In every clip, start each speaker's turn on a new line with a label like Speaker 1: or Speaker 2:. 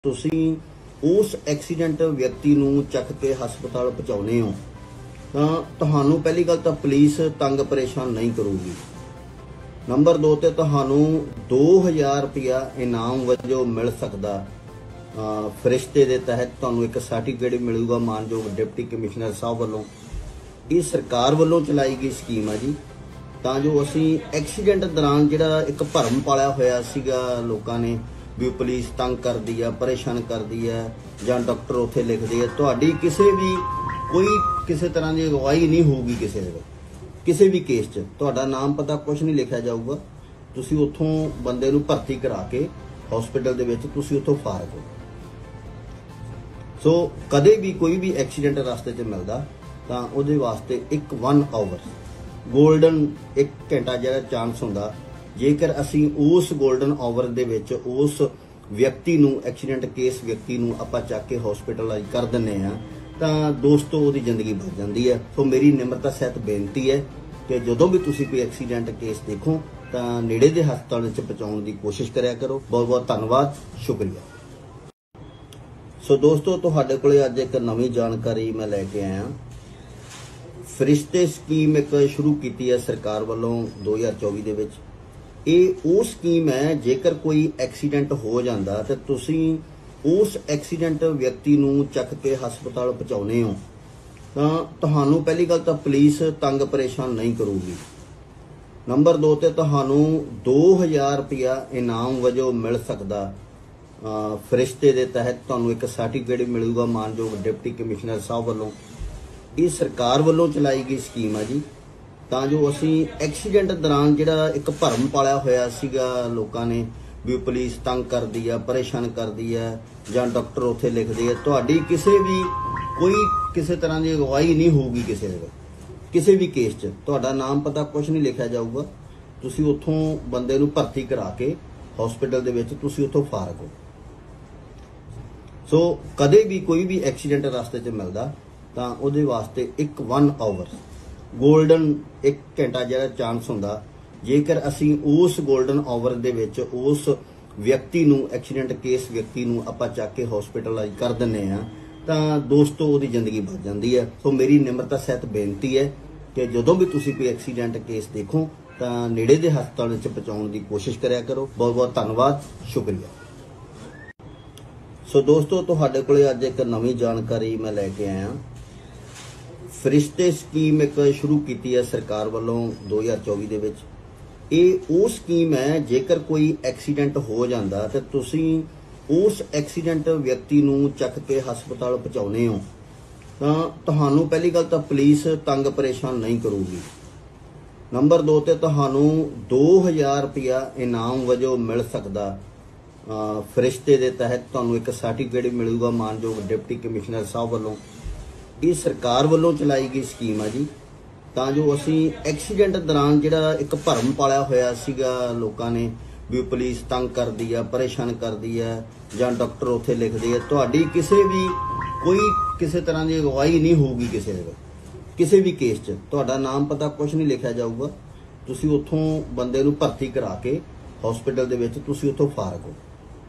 Speaker 1: ਤੁਸੀਂ ਉਸ ਐਕਸੀਡੈਂਟ ਵਿਅਕਤੀ ਨੂੰ ਚੱਕ ਕੇ ਹਸਪਤਾਲ ਪਹੁੰਚਾਉਨੇ ਹੋ ਤਾਂ ਤੁਹਾਨੂੰ ਪਹਿਲੀ ਗੱਲ ਤਾਂ ਪੁਲਿਸ ਤੰਗ ਪਰੇਸ਼ਾਨ ਨਹੀਂ ਕਰੂਗੀ। ਨੰਬਰ 2 ਤੇ ਤੁਹਾਨੂੰ 2000 ਰੁਪਇਆ ਇਨਾਮ ਵਜੋਂ ਮਿਲ ਸਕਦਾ। ਫਰਿਸ਼ਤੇ ਦੇ ਤਹਿਤ ਤੁਹਾਨੂੰ ਇੱਕ ਸਰਟੀਫਿਕੇਟ ਮਿਲੂਗਾ ਮਾਨਯੋਗ ਡਿਪਟੀ ਕਮਿਸ਼ਨਰ ਸਾਹਿਬ ਵੱਲੋਂ। ਇਹ ਸਰਕਾਰ ਵੱਲੋਂ ਚਲਾਈ ਗਈ ਸਕੀਮ ਹੈ ਜੀ, ਤਾਂ ਜੋ ਅਸੀਂ ਐਕਸੀਡੈਂਟ ਦੌਰਾਨ ਜਿਹੜਾ ਇੱਕ ਭਰਮ ਪਾਲਿਆ ਹੋਇਆ ਸੀਗਾ ਲੋਕਾਂ ਨੇ ਵੀ ਪੁਲਿਸ ਤੰਗ ਕਰਦੀ ਆ, ਪਰੇਸ਼ਾਨ ਕਰਦੀ ਆ ਜਾਂ ਡਾਕਟਰ ਉੱਥੇ ਲਿਖਦੇ ਆ, ਤੁਹਾਡੀ ਕਿਸੇ ਤਰ੍ਹਾਂ ਦੀ ਅਗਵਾਈ ਨਹੀਂ ਹੋਊਗੀ। ਕਿਸੇ ਵੀ ਕੇਸ 'ਚ ਤੁਹਾਡਾ ਨਾਮ ਪਤਾ ਕੁਝ ਨਹੀਂ ਲਿਖਿਆ ਜਾਊਗਾ। ਤੁਸੀਂ ਉੱਥੋਂ ਬੰਦੇ ਨੂੰ ਭਰਤੀ ਕਰਾ ਕੇ ਹਸਪੀਟਲ ਦੇ ਵਿੱਚ ਤੁਸੀਂ ਉੱਥੋਂ ਫਾਰਗ ਹੋ। ਸੋ ਕਦੇ ਵੀ ਕੋਈ ਵੀ ਐਕਸੀਡੈਂਟ ਰਸਤੇ 'ਚ ਮਿਲਦਾ ਤਾਂ ਉਹਦੇ ਵਾਸਤੇ 1 ਆਵਰ ਗੋਲਡਨ 1 ਘੰਟਾ ਜਿਹੜਾ ਚਾਂਸ ਹੁੰਦਾ। ਜੇਕਰ ਅਸੀਂ ਉਸ ਗੋਲਡਨ ਆਵਰ ਦੇ ਵਿੱਚ ਉਸ ਵਿਅਕਤੀ ਨੂੰ ਐਕਸੀਡੈਂਟ ਕੇਸ ਵਿਅਕਤੀ ਨੂੰ ਆਪਾਂ ਚੱਕ ਕੇ ਹਸਪੀਟਲਾਈਜ਼ ਕਰ ਦਿੰਦੇ ਆ ਤਾਂ ਦੋਸਤੋ ਉਹਦੀ ਜ਼ਿੰਦਗੀ ਬਚ ਜਾਂਦੀ ਹੈ। ਸੋ ਮੇਰੀ ਨਿਮਰਤਾ ਸਹਿਤ ਬੇਨਤੀ ਹੈ ਕਿ ਜਦੋਂ ਵੀ ਤੁਸੀਂ ਕੋਈ ਐਕਸੀਡੈਂਟ ਕੇਸ ਦੇਖੋ ਤਾਂ ਨੇੜੇ ਦੇ ਹਸਪਤਾਲ ਵਿੱਚ ਪਹੁੰਚਾਉਣ ਦੀ ਕੋਸ਼ਿਸ਼ ਕਰਿਆ ਕਰੋ। ਬਹੁਤ ਬਹੁਤ ਧੰਨਵਾਦ, ਸ਼ੁਕਰੀਆ। ਸੋ ਦੋਸਤੋ ਤੁਹਾਡੇ ਕੋਲੇ ਅੱਜ ਇੱਕ ਨਵੀਂ ਜਾਣਕਾਰੀ ਮੈਂ ਲੈ ਕੇ ਆਇਆ। ਫਰਿਸ਼ਤੇ ਸਕੀਮ ਇੱਕ ਸ਼ੁਰੂ ਕੀਤੀ ਹੈ ਸਰਕਾਰ ਵੱਲੋਂ 2024 ਦੇ ਵਿੱਚ। ਇਹ ਉਹ ਸਕੀਮ ਹੈ ਜੇਕਰ ਕੋਈ ਐਕਸੀਡੈਂਟ ਹੋ ਜਾਂਦਾ ਤਾਂ ਤੁਸੀਂ ਉਸ ਐਕਸੀਡੈਂਟ ਵਿਅਕਤੀ ਨੂੰ ਚੱਕ ਕੇ ਹਸਪਤਾਲ ਪਹੁੰਚਾਉਨੇ ਹੋ ਤਾਂ ਤੁਹਾਨੂੰ ਪਹਿਲੀ ਗੱਲ ਤਾਂ ਪੁਲਿਸ ਤੰਗ ਪਰੇਸ਼ਾਨ ਨਹੀਂ ਕਰੂਗੀ। ਨੰਬਰ 2 ਤੇ ਤੁਹਾਨੂੰ 2000 ਰੁਪਇਆ ਇਨਾਮ ਵਜੋਂ ਮਿਲ ਸਕਦਾ। ਫਰਿਸ਼ਤੇ ਦੇ ਤਹਿਤ ਤੁਹਾਨੂੰ ਇੱਕ ਸਰਟੀਫਿਕੇਟ ਮਿਲੂਗਾ ਮਾਨਯੋਗ ਡਿਪਟੀ ਕਮਿਸ਼ਨਰ ਸਾਹਿਬ ਵੱਲੋਂ। ਇਹ ਸਰਕਾਰ ਵੱਲੋਂ ਚਲਾਈ ਗਈ ਸਕੀਮ ਹੈ ਜੀ, ਤਾਂ ਜੋ ਅਸੀਂ ਐਕਸੀਡੈਂਟ ਦੌਰਾਨ ਜਿਹੜਾ ਇੱਕ ਭਰਮ ਪਾਲਿਆ ਹੋਇਆ ਸੀਗਾ ਲੋਕਾਂ ਨੇ ਵੀ ਪੁਲਿਸ ਤੰਗ ਕਰਦੀ ਆ, ਪਰੇਸ਼ਾਨ ਕਰਦੀ ਆ ਜਾਂ ਡਾਕਟਰ ਉੱਥੇ ਲਿਖਦੇ ਆ, ਤੁਹਾਡੀ ਕਿਸੇ ਤਰ੍ਹਾਂ ਦੀ ਅਗਵਾਈ ਨਹੀਂ ਹੋਊਗੀ। ਕਿਸੇ ਵੀ ਕੇਸ 'ਚ ਤੁਹਾਡਾ ਨਾਮ ਪਤਾ ਕੁਝ ਨਹੀਂ ਲਿਖਿਆ ਜਾਊਗਾ। ਤੁਸੀਂ ਉੱਥੋਂ ਬੰਦੇ ਨੂੰ ਭਰਤੀ ਕਰਾ ਕੇ ਹਸਪੀਟਲ ਦੇ ਵਿੱਚ ਤੁਸੀਂ ਉੱਥੋਂ ਫਾਰਗ ਹੋ। ਸੋ ਕਦੇ ਵੀ ਕੋਈ ਵੀ ਐਕਸੀਡੈਂਟ ਰਸਤੇ 'ਚ ਮਿਲਦਾ ਤਾਂ ਉਹਦੇ ਵਾਸਤੇ 1 ਆਵਰ ਗੋਲਡਨ 1 ਘੰਟਾ ਜਿਹੜਾ ਚਾਂਸ ਹੁੰਦਾ। ਜੇਕਰ ਅਸੀਂ ਉਸ ਗੋਲਡਨ ਆਵਰ ਦੇ ਵਿੱਚ ਉਸ ਵਿਅਕਤੀ ਨੂੰ ਐਕਸੀਡੈਂਟ ਕੇਸ ਵਿਅਕਤੀ ਨੂੰ ਆਪਾਂ ਚੱਕ ਕੇ ਹਸਪੀਟਲਾਈਜ਼ ਕਰ ਦਿੰਦੇ ਆ ਤਾਂ ਦੋਸਤੋ ਉਹਦੀ ਜ਼ਿੰਦਗੀ ਬਚ ਜਾਂਦੀ ਹੈ। ਸੋ ਮੇਰੀ ਨਿਮਰਤਾ ਸਹਿਤ ਬੇਨਤੀ ਹੈ ਕਿ ਜਦੋਂ ਵੀ ਤੁਸੀਂ ਕੋਈ ਐਕਸੀਡੈਂਟ ਕੇਸ ਦੇਖੋ ਤਾਂ ਨੇੜੇ ਦੇ ਹਸਪਤਾਲ ਵਿੱਚ ਪਹੁੰਚਾਉਣ ਦੀ ਕੋਸ਼ਿਸ਼ ਕਰਿਆ ਕਰੋ। ਬਹੁਤ ਬਹੁਤ ਧੰਨਵਾਦ, ਸ਼ੁਕਰੀਆ। ਸੋ ਦੋਸਤੋ ਤੁਹਾਡੇ ਕੋਲੇ ਅੱਜ ਇੱਕ ਨਵੀਂ ਜਾਣਕਾਰੀ ਮੈਂ ਲੈ ਕੇ ਆਇਆ। ਫਰਿਸ਼ਤੇ ਸਕੀਮ ਇੱਕ ਸ਼ੁਰੂ ਕੀਤੀ ਹੈ ਸਰਕਾਰ ਵੱਲੋਂ 2024 ਦੇ ਵਿੱਚ। ਇਹ ਉਹ ਸਕੀਮ ਹੈ ਜੇਕਰ ਕੋਈ ਐਕਸੀਡੈਂਟ ਹੋ ਜਾਂਦਾ ਤਾਂ ਤੁਸੀਂ ਉਸ ਐਕਸੀਡੈਂਟ ਵਿਅਕਤੀ ਨੂੰ ਚੱਕ ਕੇ ਹਸਪਤਾਲ ਪਹੁੰਚਾਉਨੇ ਹੋ ਤਾਂ ਤੁਹਾਨੂੰ ਪਹਿਲੀ ਗੱਲ ਤਾਂ ਪੁਲਿਸ ਤੰਗ ਪਰੇਸ਼ਾਨ ਨਹੀਂ ਕਰੂਗੀ। ਨੰਬਰ 2 ਤੇ ਤੁਹਾਨੂੰ 2000 ਰੁਪਇਆ ਇਨਾਮ ਵਜੋਂ ਮਿਲ ਸਕਦਾ। ਫਰਿਸ਼ਤੇ ਦੇ ਤਹਿਤ ਤੁਹਾਨੂੰ ਇੱਕ ਸਰਟੀਫਿਕੇਟ ਮਿਲੂਗਾ ਮਾਨਯੋਗ ਡਿਪਟੀ ਕਮਿਸ਼ਨਰ ਸਾਹਿਬ ਵੱਲੋਂ। ਇਹ ਸਰਕਾਰ ਵੱਲੋਂ ਚਲਾਈ ਗਈ ਸਕੀਮ ਹੈ ਜੀ, ਤਾਂ ਜੋ ਅਸੀਂ ਐਕਸੀਡੈਂਟ ਦੌਰਾਨ ਜਿਹੜਾ ਇੱਕ ਭਰਮ ਪਾਲਿਆ ਹੋਇਆ ਸੀਗਾ ਲੋਕਾਂ ਨੇ ਵੀ ਪੁਲਿਸ ਤੰਗ ਕਰਦੀ ਆ, ਪਰੇਸ਼ਾਨ ਕਰਦੀ ਆ ਜਾਂ ਡਾਕਟਰ ਉੱਥੇ ਲਿਖਦੇ ਆ, ਤੁਹਾਡੀ ਕਿਸੇ ਤਰ੍ਹਾਂ ਦੀ ਅਗਵਾਈ ਨਹੀਂ ਹੋਊਗੀ। ਕਿਸੇ ਵੀ ਕੇਸ 'ਚ ਤੁਹਾਡਾ ਨਾਮ ਪਤਾ ਕੁਝ ਨਹੀਂ ਲਿਖਿਆ ਜਾਊਗਾ। ਤੁਸੀਂ ਉੱਥੋਂ ਬੰਦੇ ਨੂੰ ਭਰਤੀ ਕਰਾ ਕੇ ਹਸਪੀਟਲ ਦੇ ਵਿੱਚ ਤੁਸੀਂ ਉੱਥੋਂ ਫਾਰਗ ਹੋ।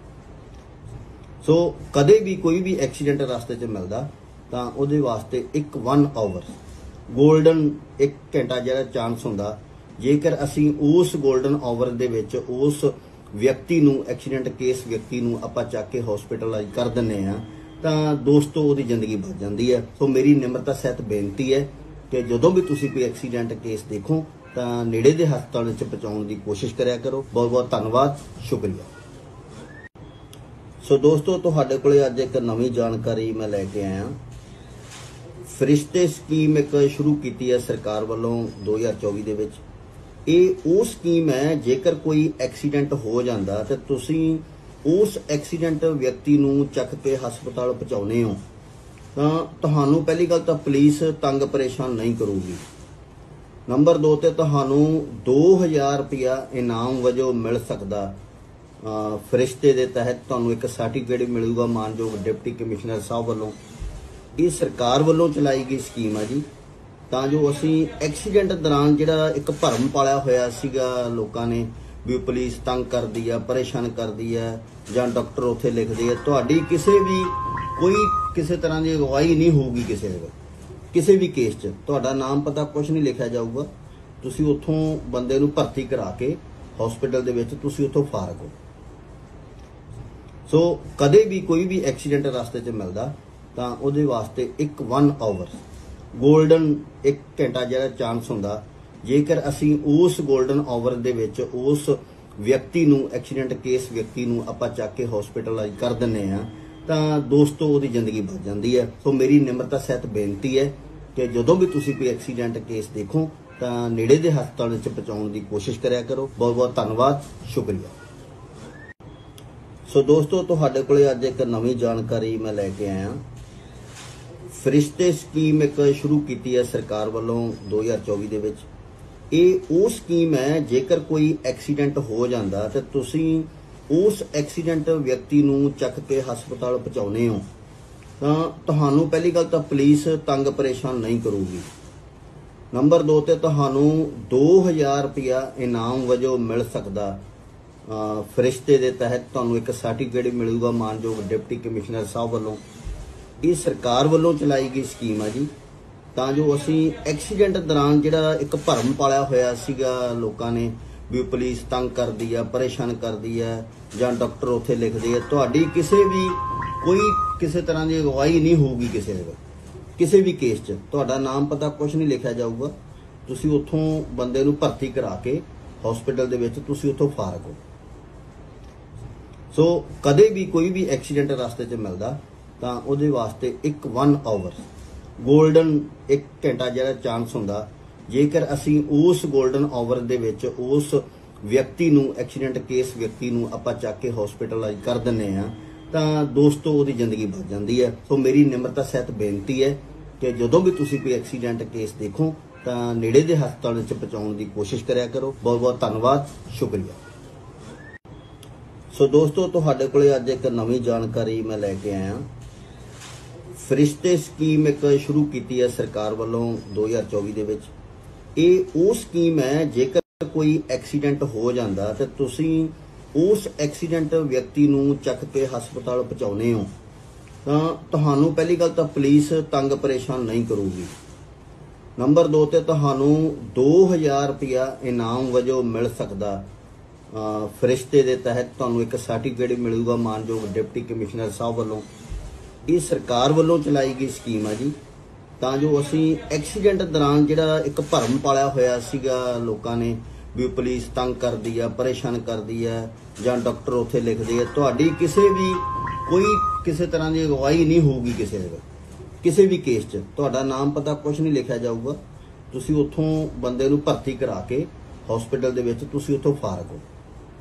Speaker 1: ਸੋ ਕਦੇ ਵੀ ਕੋਈ ਵੀ ਐਕਸੀਡੈਂਟ ਰਸਤੇ 'ਚ ਮਿਲਦਾ ਤਾਂ ਉਹਦੇ ਵਾਸਤੇ 1 ਆਵਰ ਗੋਲਡਨ 1 ਘੰਟਾ ਜਿਹੜਾ ਚਾਂਸ ਹੁੰਦਾ। ਜੇਕਰ ਅਸੀਂ ਉਸ ਗੋਲਡਨ ਆਵਰ ਦੇ ਵਿੱਚ ਉਸ ਵਿਅਕਤੀ ਨੂੰ ਐਕਸੀਡੈਂਟ ਕੇਸ ਵਿਅਕਤੀ ਨੂੰ ਆਪਾਂ ਚੱਕ ਕੇ ਹਸਪੀਟਲਾਈਜ਼ ਕਰ ਦਿੰਦੇ ਆ ਤਾਂ ਦੋਸਤੋ ਉਹਦੀ ਜ਼ਿੰਦਗੀ ਬਚ ਜਾਂਦੀ ਹੈ। ਸੋ ਮੇਰੀ ਨਿਮਰਤਾ ਸਹਿਤ ਬੇਨਤੀ ਹੈ ਕਿ ਜਦੋਂ ਵੀ ਤੁਸੀਂ ਕੋਈ ਐਕਸੀਡੈਂਟ ਕੇਸ ਦੇਖੋ ਤਾਂ ਨੇੜੇ ਦੇ ਹਸਪਤਾਲ ਵਿੱਚ ਪਹੁੰਚਾਉਣ ਦੀ ਕੋਸ਼ਿਸ਼ ਕਰਿਆ ਕਰੋ। ਬਹੁਤ ਬਹੁਤ ਧੰਨਵਾਦ, ਸ਼ੁਕਰੀਆ। ਸੋ ਦੋਸਤੋ ਤੁਹਾਡੇ ਕੋਲੇ ਅੱਜ ਇੱਕ ਨਵੀਂ ਜਾਣਕਾਰੀ ਮੈਂ ਲੈ ਕੇ ਆਇਆ। ਫਰਿਸ਼ਤੇ ਸਕੀਮ ਇੱਕ ਸ਼ੁਰੂ ਕੀਤੀ ਹੈ ਸਰਕਾਰ ਵੱਲੋਂ 2024 ਦੇ ਵਿੱਚ। ਇਹ ਉਹ ਸਕੀਮ ਹੈ ਜੇਕਰ ਕੋਈ ਐਕਸੀਡੈਂਟ ਹੋ ਜਾਂਦਾ ਤਾਂ ਤੁਸੀਂ ਉਸ ਐਕਸੀਡੈਂਟ ਵਿਅਕਤੀ ਨੂੰ ਚੱਕ ਕੇ ਹਸਪਤਾਲ ਪਹੁੰਚਾਉਨੇ ਹੋ ਤਾਂ ਤੁਹਾਨੂੰ ਪਹਿਲੀ ਗੱਲ ਤਾਂ ਪੁਲਿਸ ਤੰਗ ਪਰੇਸ਼ਾਨ ਨਹੀਂ ਕਰੂਗੀ। ਨੰਬਰ 2 ਤੇ ਤੁਹਾਨੂੰ 2000 ਰੁਪਇਆ ਇਨਾਮ ਵਜੋਂ ਮਿਲ ਸਕਦਾ। ਫਰਿਸ਼ਤੇ ਦੇ ਤਹਿਤ ਤੁਹਾਨੂੰ ਇੱਕ ਸਰਟੀਫਿਕੇਟ ਮਿਲੂਗਾ ਮਾਨਯੋਗ ਡਿਪਟੀ ਕਮਿਸ਼ਨਰ ਸਾਹਿਬ ਵੱਲੋਂ। ਇਹ ਸਰਕਾਰ ਵੱਲੋਂ ਚਲਾਈ ਗਈ ਸਕੀਮ ਹੈ ਜੀ, ਤਾਂ ਜੋ ਅਸੀਂ ਐਕਸੀਡੈਂਟ ਦੌਰਾਨ ਜਿਹੜਾ ਇੱਕ ਭਰਮ ਪਾਲਿਆ ਹੋਇਆ ਸੀਗਾ ਲੋਕਾਂ ਨੇ ਵੀ ਪੁਲਿਸ ਤੰਗ ਕਰਦੀ ਹੈ, ਪਰੇਸ਼ਾਨ ਕਰਦੀ ਹੈ ਜਾਂ ਡਾਕਟਰ ਉੱਥੇ ਲਿਖਦੇ ਆ, ਤੁਹਾਡੀ ਕਿਸੇ ਤਰ੍ਹਾਂ ਦੀ ਅਗਵਾਈ ਨਹੀਂ ਹੋਊਗੀ। ਕਿਸੇ ਵੀ ਕੇਸ 'ਚ ਤੁਹਾਡਾ ਨਾਮ ਪਤਾ ਕੁਝ ਨਹੀਂ ਲਿਖਿਆ ਜਾਊਗਾ। ਤੁਸੀਂ ਉੱਥੋਂ ਬੰਦੇ ਨੂੰ ਭਰਤੀ ਕਰਾ ਕੇ ਹਸਪੀਟਲ ਦੇ ਵਿੱਚ ਤੁਸੀਂ ਉੱਥੋਂ ਫਾਰਗ ਹੋ। ਸੋ ਕਦੇ ਵੀ ਕੋਈ ਵੀ ਐਕਸੀਡੈਂਟ ਰਸਤੇ 'ਚ ਮਿਲਦਾ ਤਾਂ ਉਹਦੇ ਵਾਸਤੇ ਇੱਕ 1 ਆਵਰ 골ਡਨ 1 ਘੰਟਾ ਜਿਹੜਾ ਚਾਂਸ ਹੁੰਦਾ, ਜੇਕਰ ਅਸੀਂ ਉਸ 골ਡਨ ਆਵਰ ਦੇ ਵਿੱਚ ਉਸ ਵਿਅਕਤੀ ਨੂੰ ਐਕਸੀਡੈਂਟ ਕੇਸ ਵਿਅਕਤੀ ਨੂੰ ਆਪਾਂ ਚੱਕ ਕੇ ਹਸਪੀਟਲਾਈਜ਼ ਕਰ ਦਿੰਨੇ ਆ ਤਾਂ ਦੋਸਤੋ ਉਹਦੀ ਜ਼ਿੰਦਗੀ ਬਚ ਜਾਂਦੀ ਹੈ। ਸੋ ਮੇਰੀ ਨਿਮਰਤਾ ਸਹਿਤ ਬੇਨਤੀ ਹੈ ਕਿ ਜਦੋਂ ਵੀ ਤੁਸੀਂ ਕੋਈ ਐਕਸੀਡੈਂਟ ਕੇਸ ਦੇਖੋ ਤਾਂ ਨੇੜੇ ਦੇ ਹਸਪਤਾਲ ਵਿੱਚ ਪਹੁੰਚਾਉਣ ਦੀ ਕੋਸ਼ਿਸ਼ ਕਰਿਆ ਕਰੋ। ਬਹੁਤ ਬਹੁਤ ਧੰਨਵਾਦ, ਸ਼ੁਕਰੀਆ। ਸੋ ਦੋਸਤੋ, ਤੁਹਾਡੇ ਕੋਲੇ ਅੱਜ ਇੱਕ ਨਵੀਂ ਜਾਣਕਾਰੀ ਮੈਂ ਲੈ ਕੇ ਆਇਆ। ਫਰਿਸ਼ਤੇ ਸਕੀਮ ਇੱਕ ਸ਼ੁਰੂ ਕੀਤੀ ਹੈ ਸਰਕਾਰ ਵੱਲੋਂ 2024 ਦੇ ਵਿੱਚ। ਇਹ ਉਹ ਸਕੀਮ ਹੈ, ਜੇਕਰ ਕੋਈ ਐਕਸੀਡੈਂਟ ਹੋ ਜਾਂਦਾ ਤੇ ਤੁਸੀਂ ਉਸ ਐਕਸੀਡੈਂਟ ਵਿਅਕਤੀ ਨੂੰ ਚੱਕ ਕੇ ਹਸਪਤਾਲ ਪਹੁੰਚਾਉਨੇ ਹੋ ਤਾਂ ਤੁਹਾਨੂੰ ਪਹਿਲੀ ਗੱਲ ਤਾਂ ਪੁਲਿਸ ਤੰਗ ਪਰੇਸ਼ਾਨ ਨਹੀਂ ਕਰੂਗੀ। ਨੰਬਰ 2 ਤੇ ਤੁਹਾਨੂੰ 2000 ਰੁਪਇਆ ਇਨਾਮ ਵਜੋਂ ਮਿਲ ਸਕਦਾ। ਫਰਿਸ਼ਤੇ ਦੇ ਤਹਿਤ ਤੁਹਾਨੂੰ ਇੱਕ ਸਰਟੀਫਿਕੇਟ ਮਿਲੂਗਾ ਮਾਨਯੋਗ ਡਿਪਟੀ ਕਮਿਸ਼ਨਰ ਸਾਹਿਬ ਵੱਲੋਂ। ਇਹ ਸਰਕਾਰ ਵੱਲੋਂ ਚਲਾਈ ਗਈ ਸਕੀਮ ਹੈ ਜੀ, ਤਾਂ ਜੋ ਅਸੀਂ ਐਕਸੀਡੈਂਟ ਦੌਰਾਨ ਜਿਹੜਾ ਇੱਕ ਭਰਮ ਪਾਲਿਆ ਹੋਇਆ ਸੀਗਾ ਲੋਕਾਂ ਨੇ ਵੀ ਪੁਲਿਸ ਤੰਗ ਕਰਦੀ ਹੈ, ਪਰੇਸ਼ਾਨ ਕਰਦੀ ਹੈ ਜਾਂ ਡਾਕਟਰ ਉੱਥੇ ਲਿਖਦੇ ਆ, ਤੁਹਾਡੀ ਕਿਸੇ ਤਰ੍ਹਾਂ ਦੀ ਅਗਵਾਈ ਨਹੀਂ ਹੋਊਗੀ। ਕਿਸੇ ਵੀ ਕੇਸ 'ਚ ਤੁਹਾਡਾ ਨਾਮ ਪਤਾ ਕੁਝ ਨਹੀਂ ਲਿਖਿਆ ਜਾਊਗਾ। ਤੁਸੀਂ ਉੱਥੋਂ ਬੰਦੇ ਨੂੰ ਭਰਤੀ ਕਰਾ ਕੇ ਹਸਪੀਟਲ ਦੇ ਵਿੱਚ ਤੁਸੀਂ ਉੱਥੋਂ ਫਾਰਗ ਹੋ। ਸੋ ਕਦੇ ਵੀ ਕੋਈ ਵੀ ਐਕਸੀਡੈਂਟ ਰਸਤੇ 'ਚ ਮਿਲਦਾ ਤਾਂ ਉਹਦੇ ਵਾਸਤੇ ਇੱਕ 1 ਆਵਰ 골ਡਨ 1 ਘੰਟਾ ਜਿਹੜਾ ਚਾਂਸ ਹੁੰਦਾ, ਜੇਕਰ ਅਸੀਂ ਉਸ 골ਡਨ ਆਵਰ ਦੇ ਵਿੱਚ ਉਸ ਵਿਅਕਤੀ ਨੂੰ ਐਕਸੀਡੈਂਟ ਕੇਸ ਵਿਅਕਤੀ ਨੂੰ ਆਪਾਂ ਚੱਕ ਕੇ ਹਸਪੀਟਲਾਈਜ਼ ਕਰ ਦਿੰਨੇ ਆ ਤਾਂ ਦੋਸਤੋ ਉਹਦੀ ਜ਼ਿੰਦਗੀ ਬਚ ਜਾਂਦੀ ਹੈ। ਸੋ ਮੇਰੀ ਨਿਮਰਤਾ ਸਹਿਤ ਬੇਨਤੀ ਹੈ ਕਿ ਜਦੋਂ ਵੀ ਤੁਸੀਂ ਕੋਈ ਐਕਸੀਡੈਂਟ ਕੇਸ ਦੇਖੋ ਤਾਂ ਨੇੜੇ ਦੇ ਹਸਪਤਾਲ ਵਿੱਚ ਪਹੁੰਚਾਉਣ ਦੀ ਕੋਸ਼ਿਸ਼ ਕਰਿਆ ਕਰੋ। ਬਹੁਤ ਬਹੁਤ ਧੰਨਵਾਦ, ਸ਼ੁਕਰੀਆ। ਸੋ ਦੋਸਤੋ, ਤੁਹਾਡੇ ਕੋਲੇ ਅੱਜ ਇੱਕ ਨਵੀਂ ਜਾਣਕਾਰੀ ਮੈਂ ਲੈ ਕੇ ਆਇਆ। ਫਰਿਸ਼ਤੇ ਸਕੀਮ ਇੱਕ ਸ਼ੁਰੂ ਕੀਤੀ ਹੈ ਸਰਕਾਰ ਵੱਲੋਂ 2024 ਦੇ ਵਿੱਚ। ਇਹ ਉਹ ਸਕੀਮ ਹੈ, ਜੇਕਰ ਕੋਈ ਐਕਸੀਡੈਂਟ ਹੋ ਜਾਂਦਾ ਤੇ ਤੁਸੀਂ ਉਸ ਐਕਸੀਡੈਂਟ ਵਿਅਕਤੀ ਨੂੰ ਚੱਕ ਕੇ ਹਸਪਤਾਲ ਪਹੁੰਚਾਉਨੇ ਹੋ ਤਾਂ ਤੁਹਾਨੂੰ ਪਹਿਲੀ ਗੱਲ ਤਾਂ ਪੁਲਿਸ ਤੰਗ ਪਰੇਸ਼ਾਨ ਨਹੀਂ ਕਰੂਗੀ। ਨੰਬਰ 2 ਤੇ ਤੁਹਾਨੂੰ 2000 ਰੁਪਇਆ ਇਨਾਮ ਵਜੋਂ ਮਿਲ ਸਕਦਾ। ਫਰਿਸ਼ਤੇ ਦੇ ਤਹਿਤ ਤੁਹਾਨੂੰ ਇੱਕ ਸਰਟੀਫਿਕੇਟ ਮਿਲੂਗਾ ਮਾਨਯੋਗ ਡਿਪਟੀ ਕਮਿਸ਼ਨਰ ਸਾਹਿਬ ਵੱਲੋਂ। ਇਹ ਸਰਕਾਰ ਵੱਲੋਂ ਚਲਾਈ ਗਈ ਸਕੀਮ ਹੈ ਜੀ, ਤਾਂ ਜੋ ਅਸੀਂ ਐਕਸੀਡੈਂਟ ਦੌਰਾਨ ਜਿਹੜਾ ਇੱਕ ਭਰਮ ਪਾਲਿਆ ਹੋਇਆ ਸੀਗਾ ਲੋਕਾਂ ਨੇ ਵੀ ਪੁਲਿਸ ਤੰਗ ਕਰਦੀ ਹੈ, ਪਰੇਸ਼ਾਨ ਕਰਦੀ ਹੈ ਜਾਂ ਡਾਕਟਰ ਉੱਥੇ ਲਿਖਦੇ ਆ, ਤੁਹਾਡੀ ਕਿਸੇ ਤਰ੍ਹਾਂ ਦੀ ਅਗਵਾਈ ਨਹੀਂ ਹੋਊਗੀ। ਕਿਸੇ ਵੀ ਕੇਸ 'ਚ ਤੁਹਾਡਾ ਨਾਮ ਪਤਾ ਕੁਝ ਨਹੀਂ ਲਿਖਿਆ ਜਾਊਗਾ। ਤੁਸੀਂ ਉੱਥੋਂ ਬੰਦੇ ਨੂੰ ਭਰਤੀ ਕਰਾ ਕੇ ਹਸਪੀਟਲ ਦੇ ਵਿੱਚ ਤੁਸੀਂ ਉੱਥੋਂ ਫਾਰਗ ਹੋ।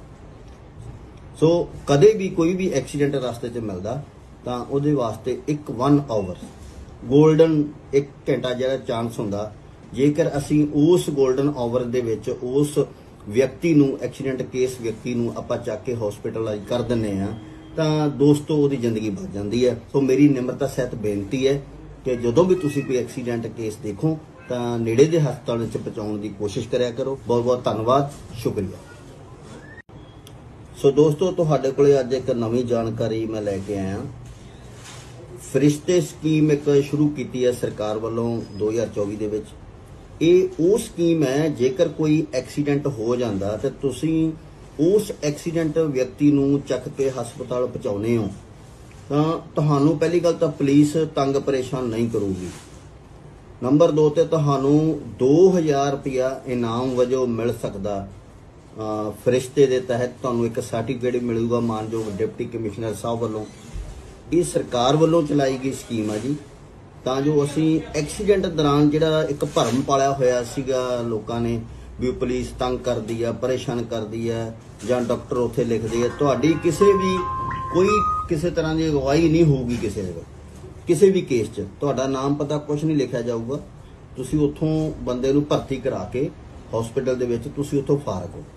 Speaker 1: ਸੋ ਕਦੇ ਵੀ ਕੋਈ ਵੀ ਐਕਸੀਡੈਂਟ ਰਸਤੇ 'ਚ ਮਿਲਦਾ ਤਾਂ ਉਹਦੇ ਵਾਸਤੇ ਇੱਕ 1 ਆਵਰ 골ਡਨ 1 ਘੰਟਾ ਜਿਹੜਾ ਚਾਂਸ ਹੁੰਦਾ, ਜੇਕਰ ਅਸੀਂ ਉਸ 골ਡਨ ਆਵਰ ਦੇ ਵਿੱਚ ਉਸ ਵਿਅਕਤੀ ਨੂੰ ਐਕਸੀਡੈਂਟ ਕੇਸ ਵਿਅਕਤੀ ਨੂੰ ਆਪਾਂ ਚੱਕ ਕੇ ਹਸਪੀਟਲਾਈਜ਼ ਕਰ ਦਿੰਨੇ ਆ ਤਾਂ ਦੋਸਤੋ ਉਹਦੀ ਜ਼ਿੰਦਗੀ ਬਚ ਜਾਂਦੀ ਹੈ। ਸੋ ਮੇਰੀ ਨਿਮਰਤਾ ਸਹਿਤ ਬੇਨਤੀ ਹੈ ਕਿ ਜਦੋਂ ਵੀ ਤੁਸੀਂ ਕੋਈ ਐਕਸੀਡੈਂਟ ਕੇਸ ਦੇਖੋ ਤਾਂ ਨੇੜੇ ਦੇ ਹਸਪਤਾਲ ਵਿੱਚ ਪਹੁੰਚਾਉਣ ਦੀ ਕੋਸ਼ਿਸ਼ ਕਰਿਆ ਕਰੋ। ਬਹੁਤ ਬਹੁਤ ਧੰਨਵਾਦ, ਸ਼ੁਕਰੀਆ। ਸੋ ਦੋਸਤੋ, ਤੁਹਾਡੇ ਕੋਲੇ ਅੱਜ ਇੱਕ ਨਵੀਂ ਜਾਣਕਾਰੀ ਮੈਂ ਲੈ ਕੇ ਆਇਆ। ਫਰਿਸ਼ਤੇ ਸਕੀਮ ਇੱਕ ਸ਼ੁਰੂ ਕੀਤੀ ਹੈ ਸਰਕਾਰ ਵੱਲੋਂ 2024 ਦੇ ਵਿੱਚ। ਇਹ ਉਹ ਸਕੀਮ ਹੈ, ਜੇਕਰ ਕੋਈ ਐਕਸੀਡੈਂਟ ਹੋ ਜਾਂਦਾ ਤੇ ਤੁਸੀਂ ਉਸ ਐਕਸੀਡੈਂਟ ਵਿਅਕਤੀ ਨੂੰ ਚੱਕ ਕੇ ਹਸਪਤਾਲ ਪਹੁੰਚਾਉਨੇ ਹੋ ਤਾਂ ਤੁਹਾਨੂੰ ਪਹਿਲੀ ਗੱਲ ਤਾਂ ਪੁਲਿਸ ਤੰਗ ਪਰੇਸ਼ਾਨ ਨਹੀਂ ਕਰੂਗੀ। ਨੰਬਰ 2 ਤੇ ਤੁਹਾਨੂੰ 2000 ਰੁਪਇਆ ਇਨਾਮ ਵਜੋਂ ਮਿਲ ਸਕਦਾ। ਫਰਿਸ਼ਤੇ ਦੇ ਤਹਿਤ ਤੁਹਾਨੂੰ ਇੱਕ ਸਰਟੀਫਿਕੇਟ ਮਿਲੂਗਾ ਮਾਨਯੋਗ ਡਿਪਟੀ ਕਮਿਸ਼ਨਰ ਸਾਹਿਬ ਵੱਲੋਂ। ਇਹ ਸਰਕਾਰ ਵੱਲੋਂ ਚਲਾਈ ਗਈ ਸਕੀਮ ਹੈ ਜੀ, ਤਾਂ ਜੋ ਅਸੀਂ ਐਕਸੀਡੈਂਟ ਦੌਰਾਨ ਜਿਹੜਾ ਇੱਕ ਭਰਮ ਪਾਲਿਆ ਹੋਇਆ ਸੀਗਾ ਲੋਕਾਂ ਨੇ ਵੀ ਪੁਲਿਸ ਤੰਗ ਕਰਦੀ ਹੈ, ਪਰੇਸ਼ਾਨ ਕਰਦੀ ਹੈ ਜਾਂ ਡਾਕਟਰ ਉੱਥੇ ਲਿਖਦੇ ਆ, ਤੁਹਾਡੀ ਕਿਸੇ ਤਰ੍ਹਾਂ ਦੀ ਅਗਵਾਈ ਨਹੀਂ ਹੋਊਗੀ। ਕਿਸੇ ਵੀ ਕੇਸ 'ਚ ਤੁਹਾਡਾ ਨਾਮ ਪਤਾ ਕੁਝ ਨਹੀਂ ਲਿਖਿਆ ਜਾਊਗਾ। ਤੁਸੀਂ ਉੱਥੋਂ ਬੰਦੇ ਨੂੰ ਭਰਤੀ ਕਰਾ ਕੇ ਹਸਪੀਟਲ ਦੇ ਵਿੱਚ ਤੁਸੀਂ ਉੱਥੋਂ ਫਾਰਗ ਹੋ।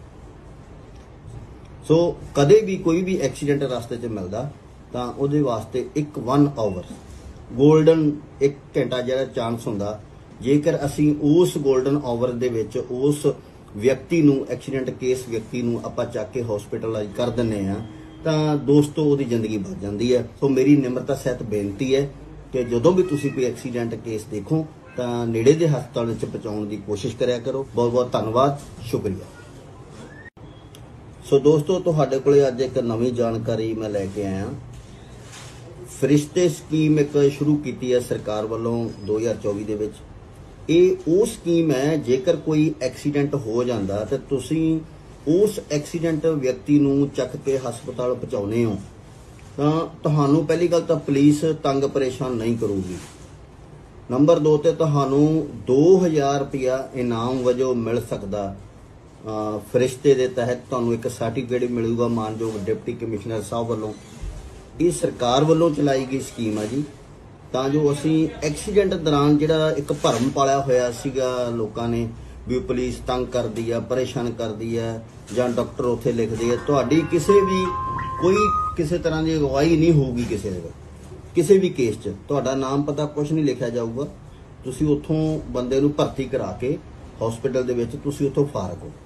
Speaker 1: ਸੋ ਕਦੇ ਵੀ ਕੋਈ ਵੀ ਐਕਸੀਡੈਂਟ ਰਸਤੇ 'ਚ ਮਿਲਦਾ ਤਾਂ ਉਹਦੇ ਵਾਸਤੇ ਇੱਕ 1 ਆਵਰ 골ਡਨ 1 ਘੰਟਾ ਜਿਹੜਾ ਚਾਂਸ ਹੁੰਦਾ, ਜੇਕਰ ਅਸੀਂ ਉਸ 골ਡਨ ਆਵਰ ਦੇ ਵਿੱਚ ਉਸ ਵਿਅਕਤੀ ਨੂੰ ਐਕਸੀਡੈਂਟ ਕੇਸ ਵਿਅਕਤੀ ਨੂੰ ਆਪਾਂ ਚੱਕ ਕੇ ਹਸਪੀਟਲਾਈਜ਼ ਕਰ ਦਿੰਨੇ ਆ ਤਾਂ ਦੋਸਤੋ ਉਹਦੀ ਜ਼ਿੰਦਗੀ ਬਚ ਜਾਂਦੀ ਹੈ। ਸੋ ਮੇਰੀ ਨਿਮਰਤਾ ਸਹਿਤ ਬੇਨਤੀ ਹੈ ਕਿ ਜਦੋਂ ਵੀ ਤੁਸੀਂ ਕੋਈ ਐਕਸੀਡੈਂਟ ਕੇਸ ਦੇਖੋ ਤਾਂ ਨੇੜੇ ਦੇ ਹਸਪਤਾਲ ਵਿੱਚ ਪਹੁੰਚਾਉਣ ਦੀ ਕੋਸ਼ਿਸ਼ ਕਰਿਆ ਕਰੋ। ਬਹੁਤ ਬਹੁਤ ਧੰਨਵਾਦ, ਸ਼ੁਕਰੀਆ। ਸੋ ਦੋਸਤੋ ਤੁਹਾਡੇ ਕੋਲੇ ਅੱਜ ਇੱਕ ਨਵੀਂ ਜਾਣਕਾਰੀ ਮੈਂ ਲੈ ਕੇ ਆਇਆ। ਫਰਿਸ਼ਤੇ ਸਕੀਮ ਇੱਕ ਸ਼ੁਰੂ ਕੀਤੀ ਹੈ ਸਰਕਾਰ ਵੱਲੋਂ 2024 ਦੇ ਵਿੱਚ। ਇਹ ਉਹ ਸਕੀਮ ਹੈ ਜੇਕਰ ਕੋਈ ਐਕਸੀਡੈਂਟ ਹੋ ਜਾਂਦਾ ਤੇ ਤੁਸੀਂ ਉਸ ਐਕਸੀਡੈਂਟ ਵਿਅਕਤੀ ਨੂੰ ਚੱਕ ਕੇ ਹਸਪਤਾਲ ਪਹੁੰਚਾਉਨੇ ਹੋ ਤਾਂ ਤੁਹਾਨੂੰ ਪਹਿਲੀ ਗੱਲ ਤਾਂ ਪੁਲਿਸ ਤੰਗ ਪਰੇਸ਼ਾਨ ਨਹੀਂ ਕਰੂਗੀ। ਨੰਬਰ 2 ਤੇ ਤੁਹਾਨੂੰ 2000 ਰੁਪਇਆ ਇਨਾਮ ਵਜੋਂ ਮਿਲ ਸਕਦਾ। ਫਰਿਸ਼ਤੇ ਦੇ ਤਹਿਤ ਤੁਹਾਨੂੰ ਇੱਕ ਸਰਟੀਫਿਕੇਟ ਮਿਲੂਗਾ ਮਾਨਯੋਗ ਡਿਪਟੀ ਕਮਿਸ਼ਨਰ ਸਾਹਿਬ ਵੱਲੋਂ। ਇਹ ਸਰਕਾਰ ਵੱਲੋਂ ਚਲਾਈ ਗਈ ਸਕੀਮ ਹੈ ਜੀ, ਤਾਂ ਜੋ ਅਸੀਂ ਐਕਸੀਡੈਂਟ ਦੌਰਾਨ ਜਿਹੜਾ ਇੱਕ ਭਰਮ ਪਾਲਿਆ ਹੋਇਆ ਸੀਗਾ ਲੋਕਾਂ ਨੇ ਵੀ ਪੁਲਿਸ ਤੰਗ ਕਰਦੀ ਆ, ਪਰੇਸ਼ਾਨ ਕਰਦੀ ਆ ਜਾਂ ਡਾਕਟਰ ਉੱਥੇ ਲਿਖਦੇ ਆ, ਤੁਹਾਡੀ ਕਿਸੇ ਤਰ੍ਹਾਂ ਦੀ ਅਗਵਾਈ ਨਹੀਂ ਹੋਊਗੀ। ਕਿਸੇ ਵੀ ਕੇਸ 'ਚ ਤੁਹਾਡਾ ਨਾਮ ਪਤਾ ਕੁਝ ਨਹੀਂ ਲਿਖਿਆ ਜਾਊਗਾ। ਤੁਸੀਂ ਉੱਥੋਂ ਬੰਦੇ ਨੂੰ ਭਰਤੀ ਕਰਾ ਕੇ ਹਸਪੀਟਲ ਦੇ ਵਿੱਚ ਤੁਸੀਂ ਉੱਥੋਂ ਫਾਰਗ ਹੋ।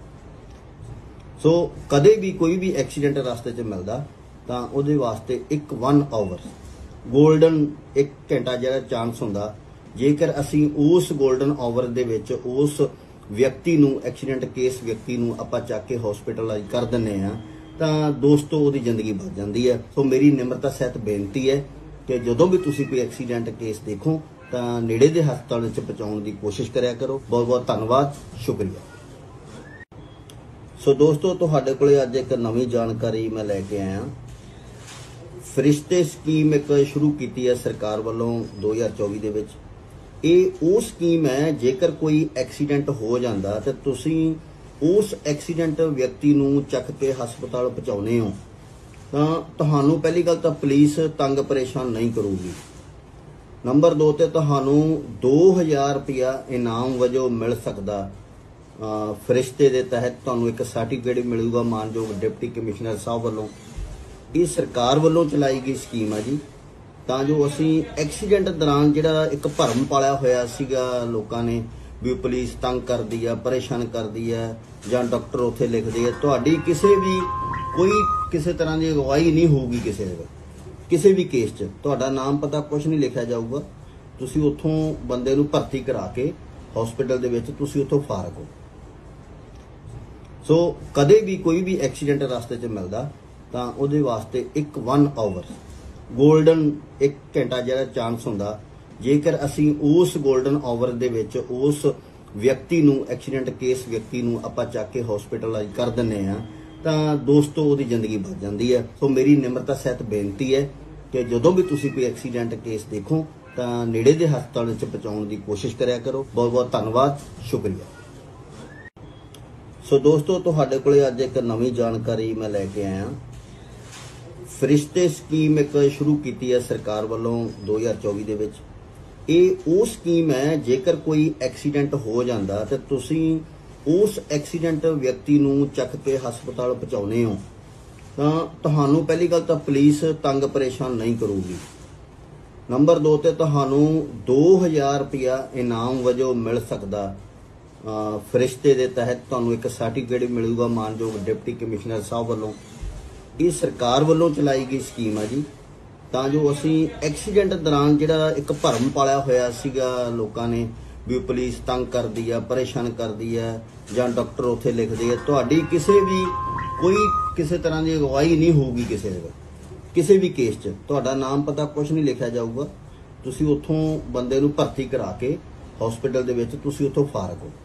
Speaker 1: ਸੋ ਕਦੇ ਵੀ ਕੋਈ ਵੀ ਐਕਸੀਡੈਂਟ ਰਸਤੇ 'ਚ ਮਿਲਦਾ ਤਾਂ ਉਹਦੇ ਵਾਸਤੇ 1 ਆਵਰ ਗੋਲਡਨ 1 ਘੰਟਾ ਜਿਹੜਾ ਚਾਂਸ ਹੁੰਦਾ, ਜੇਕਰ ਅਸੀਂ ਉਸ ਗੋਲਡਨ ਆਵਰ ਦੇ ਵਿੱਚ ਉਸ ਵਿਅਕਤੀ ਨੂੰ ਐਕਸੀਡੈਂਟ ਕੇਸ ਵਿਅਕਤੀ ਨੂੰ ਆਪਾਂ ਚੱਕ ਕੇ ਹਸਪੀਟਲਾਈਜ਼ ਕਰ ਦਿੰਨੇ ਆ ਤਾਂ ਦੋਸਤੋ ਉਹਦੀ ਜ਼ਿੰਦਗੀ ਬਚ ਜਾਂਦੀ ਹੈ। ਸੋ ਮੇਰੀ ਨਿਮਰਤਾ ਸਹਿਤ ਬੇਨਤੀ ਹੈ ਕਿ ਜਦੋਂ ਵੀ ਤੁਸੀਂ ਕੋਈ ਐਕਸੀਡੈਂਟ ਕੇਸ ਦੇਖੋ ਤਾਂ ਨੇੜੇ ਦੇ ਹਸਪਤਾਲ ਵਿੱਚ ਪਹੁੰਚਾਉਣ ਦੀ ਕੋਸ਼ਿਸ਼ ਕਰਿਆ ਕਰੋ। ਬਹੁਤ ਬਹੁਤ ਧੰਨਵਾਦ, ਸ਼ੁਕਰੀਆ। ਸੋ ਦੋਸਤੋ ਤੁਹਾਡੇ ਕੋਲੇ ਅੱਜ ਇੱਕ ਨਵੀਂ ਜਾਣਕਾਰੀ ਮੈਂ ਲੈ ਕੇ ਆਇਆ। ਫਰਿਸ਼ਤੇ ਸਕੀਮ ਇੱਕ ਸ਼ੁਰੂ ਕੀਤੀ ਹੈ ਸਰਕਾਰ ਵੱਲੋਂ 2024 ਦੇ ਵਿੱਚ। ਇਹ ਉਹ ਸਕੀਮ ਹੈ ਜੇਕਰ ਕੋਈ ਐਕਸੀਡੈਂਟ ਹੋ ਜਾਂਦਾ ਤੇ ਤੁਸੀਂ ਉਸ ਐਕਸੀਡੈਂਟ ਵਿਅਕਤੀ ਨੂੰ ਚੱਕ ਕੇ ਹਸਪਤਾਲ ਪਹੁੰਚਾਉਨੇ ਹੋ ਤਾਂ ਤੁਹਾਨੂੰ ਪਹਿਲੀ ਗੱਲ ਤਾਂ ਪੁਲਿਸ ਤੰਗ ਪਰੇਸ਼ਾਨ ਨਹੀਂ ਕਰੂਗੀ। ਨੰਬਰ 2 ਤੇ ਤੁਹਾਨੂੰ 2000 ਰੁਪਇਆ ਇਨਾਮ ਵਜੋਂ ਮਿਲ ਸਕਦਾ। ਫਰਿਸ਼ਤੇ ਦੇ ਤਹਿਤ ਤੁਹਾਨੂੰ ਇੱਕ ਸਰਟੀਫਿਕੇਟ ਮਿਲੂਗਾ ਮਾਨਯੋਗ ਡਿਪਟੀ ਕਮਿਸ਼ਨਰ ਸਾਹਿਬ ਵੱਲੋਂ। ਇਹ ਸਰਕਾਰ ਵੱਲੋਂ ਚਲਾਈ ਗਈ ਸਕੀਮ ਹੈ ਜੀ, ਤਾਂ ਜੋ ਅਸੀਂ ਐਕਸੀਡੈਂਟ ਦੌਰਾਨ ਜਿਹੜਾ ਇੱਕ ਭਰਮ ਪਾਲਿਆ ਹੋਇਆ ਸੀਗਾ ਲੋਕਾਂ ਨੇ ਵੀ ਪੁਲਿਸ ਤੰਗ ਕਰਦੀ ਆ, ਪਰੇਸ਼ਾਨ ਕਰਦੀ ਆ ਜਾਂ ਡਾਕਟਰ ਉੱਥੇ ਲਿਖਦੇ ਆ, ਤੁਹਾਡੀ ਕਿਸੇ ਤਰ੍ਹਾਂ ਦੀ ਅਗਵਾਈ ਨਹੀਂ ਹੋਊਗੀ। ਕਿਸੇ ਵੀ ਕੇਸ 'ਚ ਤੁਹਾਡਾ ਨਾਮ ਪਤਾ ਕੁਝ ਨਹੀਂ ਲਿਖਿਆ ਜਾਊਗਾ। ਤੁਸੀਂ ਉੱਥੋਂ ਬੰਦੇ ਨੂੰ ਭਰਤੀ ਕਰਾ ਕੇ ਹਸਪੀਟਲ ਦੇ ਵਿੱਚ ਤੁਸੀਂ ਉੱਥੋਂ ਫਾਰਗ ਹੋ। ਸੋ ਕਦੇ ਵੀ ਕੋਈ ਵੀ ਐਕਸੀਡੈਂਟ ਰਸਤੇ 'ਚ ਮਿਲਦਾ ਤਾਂ ਉਹਦੇ ਵਾਸਤੇ 1 ਆਵਰ ਗੋਲਡਨ 1 ਘੰਟਾ ਜਿਹੜਾ ਚਾਂਸ ਹੁੰਦਾ, ਜੇਕਰ ਅਸੀਂ ਉਸ ਗੋਲਡਨ ਆਵਰ ਦੇ ਵਿੱਚ ਉਸ ਵਿਅਕਤੀ ਨੂੰ ਐਕਸੀਡੈਂਟ ਕੇਸ ਵਿਅਕਤੀ ਨੂੰ ਆਪਾਂ ਚੱਕ ਕੇ ਹਸਪੀਟਲਾਈਜ਼ ਕਰ ਦਿੰਨੇ ਆ ਤਾਂ ਦੋਸਤੋ ਉਹਦੀ ਜ਼ਿੰਦਗੀ ਬਚ ਜਾਂਦੀ ਹੈ। ਸੋ ਮੇਰੀ ਨਿਮਰਤਾ ਸਹਿਤ ਬੇਨਤੀ ਹੈ ਕਿ ਜਦੋਂ ਵੀ ਤੁਸੀਂ ਕੋਈ ਐਕਸੀਡੈਂਟ ਕੇਸ ਦੇਖੋ ਤਾਂ ਨੇੜੇ ਦੇ ਹਸਪਤਾਲ ਵਿੱਚ ਪਹੁੰਚਾਉਣ ਦੀ ਕੋਸ਼ਿਸ਼ ਕਰਿਆ ਕਰੋ। ਬਹੁਤ ਬਹੁਤ ਧੰਨਵਾਦ, ਸ਼ੁਕਰੀਆ। ਸੋ ਦੋਸਤੋ ਤੁਹਾਡੇ ਕੋਲੇ ਅੱਜ ਇੱਕ ਨਵੀਂ ਜਾਣਕਾਰੀ ਮੈਂ ਲੈ ਕੇ ਆਇਆ। ਫਰਿਸ਼ਤੇ ਸਕੀਮ ਇੱਕ ਸ਼ੁਰੂ ਕੀਤੀ ਹੈ ਸਰਕਾਰ ਵੱਲੋਂ 2024 ਦੇ ਵਿੱਚ। ਇਹ ਉਹ ਸਕੀਮ ਹੈ ਜੇਕਰ ਕੋਈ ਐਕਸੀਡੈਂਟ ਹੋ ਜਾਂਦਾ ਤੇ ਤੁਸੀਂ ਉਸ ਐਕਸੀਡੈਂਟ ਵਿਅਕਤੀ ਨੂੰ ਚੱਕ ਕੇ ਹਸਪਤਾਲ ਪਹੁੰਚਾਉਨੇ ਹੋ ਤਾਂ ਤੁਹਾਨੂੰ ਪਹਿਲੀ ਗੱਲ ਤਾਂ ਪੁਲਿਸ ਤੰਗ ਪਰੇਸ਼ਾਨ ਨਹੀਂ ਕਰੂਗੀ। ਨੰਬਰ 2 ਤੇ ਤੁਹਾਨੂੰ 2000 ਰੁਪਇਆ ਇਨਾਮ ਵਜੋਂ ਮਿਲ ਸਕਦਾ। ਫਰਿਸ਼ਤੇ ਦੇ ਤਹਿਤ ਤੁਹਾਨੂੰ ਇੱਕ ਸਰਟੀਫਿਕੇਟ ਮਿਲੂਗਾ ਮਾਨਯੋਗ ਡਿਪਟੀ ਕਮਿਸ਼ਨਰ ਸਾਹਿਬ ਵੱਲੋਂ। ਇਹ ਸਰਕਾਰ ਵੱਲੋਂ ਚਲਾਈ ਗਈ ਸਕੀਮ ਹੈ ਜੀ, ਤਾਂ ਜੋ ਅਸੀਂ ਐਕਸੀਡੈਂਟ ਦੌਰਾਨ ਜਿਹੜਾ ਇੱਕ ਭਰਮ ਪਾਲਿਆ ਹੋਇਆ ਸੀਗਾ ਲੋਕਾਂ ਨੇ ਵੀ ਪੁਲਿਸ ਤੰਗ ਕਰਦੀ ਆ, ਪਰੇਸ਼ਾਨ ਕਰਦੀ ਆ ਜਾਂ ਡਾਕਟਰ ਉੱਥੇ ਲਿਖਦੇ ਆ, ਤੁਹਾਡੀ ਕਿਸੇ ਤਰ੍ਹਾਂ ਦੀ ਅਗਵਾਈ ਨਹੀਂ ਹੋਊਗੀ। ਕਿਸੇ ਵੀ ਕੇਸ 'ਚ ਤੁਹਾਡਾ ਨਾਮ ਪਤਾ ਕੁਝ ਨਹੀਂ ਲਿਖਿਆ ਜਾਊਗਾ। ਤੁਸੀਂ ਉੱਥੋਂ ਬੰਦੇ ਨੂੰ ਭਰਤੀ ਕਰਾ ਕੇ ਹਸਪੀਟਲ ਦੇ ਵਿੱਚ ਤੁਸੀਂ ਉੱਥੋਂ ਫਾਰਗ ਹੋ।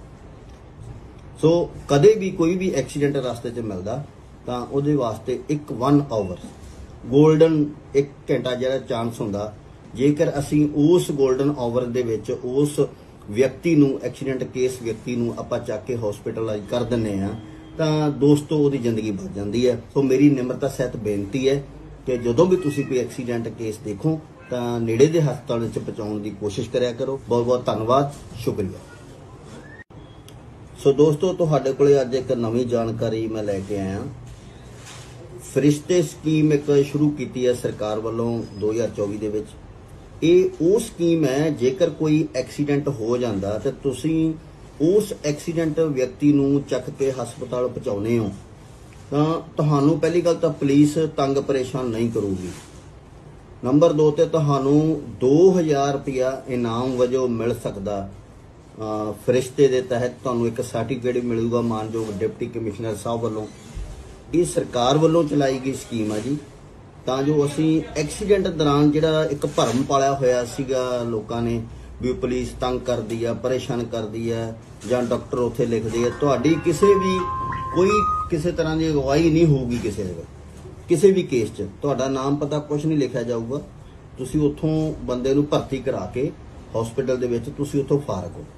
Speaker 1: ਸੋ ਕਦੇ ਵੀ ਕੋਈ ਵੀ ਐਕਸੀਡੈਂਟ ਰਸਤੇ 'ਚ ਮਿਲਦਾ ਤਾਂ ਉਹਦੇ ਵਾਸਤੇ 1 ਆਵਰ ਗੋਲਡਨ 1 ਘੰਟਾ ਜਿਹੜਾ ਚਾਂਸ ਹੁੰਦਾ, ਜੇਕਰ ਅਸੀਂ ਉਸ ਗੋਲਡਨ ਆਵਰ ਦੇ ਵਿੱਚ ਉਸ ਵਿਅਕਤੀ ਨੂੰ ਐਕਸੀਡੈਂਟ ਕੇਸ ਵਿਅਕਤੀ ਨੂੰ ਆਪਾਂ ਚੱਕ ਕੇ ਹਸਪੀਟਲਾਈਜ਼ ਕਰ ਦਿੰਨੇ ਆ ਤਾਂ ਦੋਸਤੋ ਉਹਦੀ ਜ਼ਿੰਦਗੀ ਬਚ ਜਾਂਦੀ ਹੈ। ਸੋ ਮੇਰੀ ਨਿਮਰਤਾ ਸਹਿਤ ਬੇਨਤੀ ਹੈ ਕਿ ਜਦੋਂ ਵੀ ਤੁਸੀਂ ਕੋਈ ਐਕਸੀਡੈਂਟ ਕੇਸ ਦੇਖੋ ਤਾਂ ਨੇੜੇ ਦੇ ਹਸਪਤਾਲ ਵਿੱਚ ਪਹੁੰਚਾਉਣ ਦੀ ਕੋਸ਼ਿਸ਼ ਕਰਿਆ ਕਰੋ। ਬਹੁਤ ਬਹੁਤ ਧੰਨਵਾਦ, ਸ਼ੁਕਰੀਆ। ਸੋ ਦੋਸਤੋ ਤੁਹਾਡੇ ਕੋਲੇ ਅੱਜ ਇੱਕ ਨਵੀਂ ਜਾਣਕਾਰੀ ਮੈਂ ਲੈ ਕੇ ਆਇਆ। ਫਰਿਸ਼ਤੇ ਸਕੀਮ ਇੱਕ ਸ਼ੁਰੂ ਕੀਤੀ ਹੈ ਸਰਕਾਰ ਵੱਲੋਂ 2024 ਦੇ ਵਿੱਚ। ਇਹ ਉਹ ਸਕੀਮ ਹੈ ਜੇਕਰ ਕੋਈ ਐਕਸੀਡੈਂਟ ਹੋ ਜਾਂਦਾ ਤੇ ਤੁਸੀਂ उस एक्सीडेंट व्यक्ति नूं चक के हस्पताल पहुंचाउने हो ਤਾਂ ਤੁਹਾਨੂੰ ਪਹਿਲੀ ਗੱਲ ਤਾਂ ਪੁਲਿਸ ਤੰਗ ਪਰੇਸ਼ਾਨ ਨਹੀਂ ਕਰੂਗੀ। ਨੰਬਰ 2 ਤੇ ਤੁਹਾਨੂੰ 2000 ਰੁਪਇਆ ਇਨਾਮ ਵਜੋਂ ਮਿਲ ਸਕਦਾ। ਫਰਿਸ਼ਤੇ ਦੇ ਤਹਿਤ ਤੁਹਾਨੂੰ ਇੱਕ ਸਰਟੀਫਿਕੇਟ ਮਿਲੂਗਾ ਮਾਨਯੋਗ ਡਿਪਟੀ ਕਮਿਸ਼ਨਰ ਸਾਹਿਬ ਵੱਲੋਂ। ਇਹ ਸਰਕਾਰ ਵੱਲੋਂ ਚਲਾਈ ਗਈ ਸਕੀਮ ਹੈ ਜੀ, ਤਾਂ ਜੋ ਅਸੀਂ ਐਕਸੀਡੈਂਟ ਦੌਰਾਨ ਜਿਹੜਾ ਇੱਕ ਭਰਮ ਪਾਲਿਆ ਹੋਇਆ ਸੀਗਾ ਲੋਕਾਂ ਨੇ ਵੀ ਪੁਲਿਸ ਤੰਗ ਕਰਦੀ ਆ, ਪਰੇਸ਼ਾਨ ਕਰਦੀ ਆ ਜਾਂ ਡਾਕਟਰ ਉੱਥੇ ਲਿਖਦੇ ਆ, ਤੁਹਾਡੀ ਕਿਸੇ ਤਰ੍ਹਾਂ ਦੀ ਅਗਵਾਈ ਨਹੀਂ ਹੋਊਗੀ। ਕਿਸੇ ਵੀ ਕੇਸ 'ਚ ਤੁਹਾਡਾ ਨਾਮ ਪਤਾ ਕੁਝ ਨਹੀਂ ਲਿਖਿਆ ਜਾਊਗਾ। ਤੁਸੀਂ ਉੱਥੋਂ ਬੰਦੇ ਨੂੰ ਭਰਤੀ ਕਰਾ ਕੇ ਹਸਪੀਟਲ ਦੇ ਵਿੱਚ ਤੁਸੀਂ ਉੱਥੋਂ ਫਾਰਗ ਹੋ।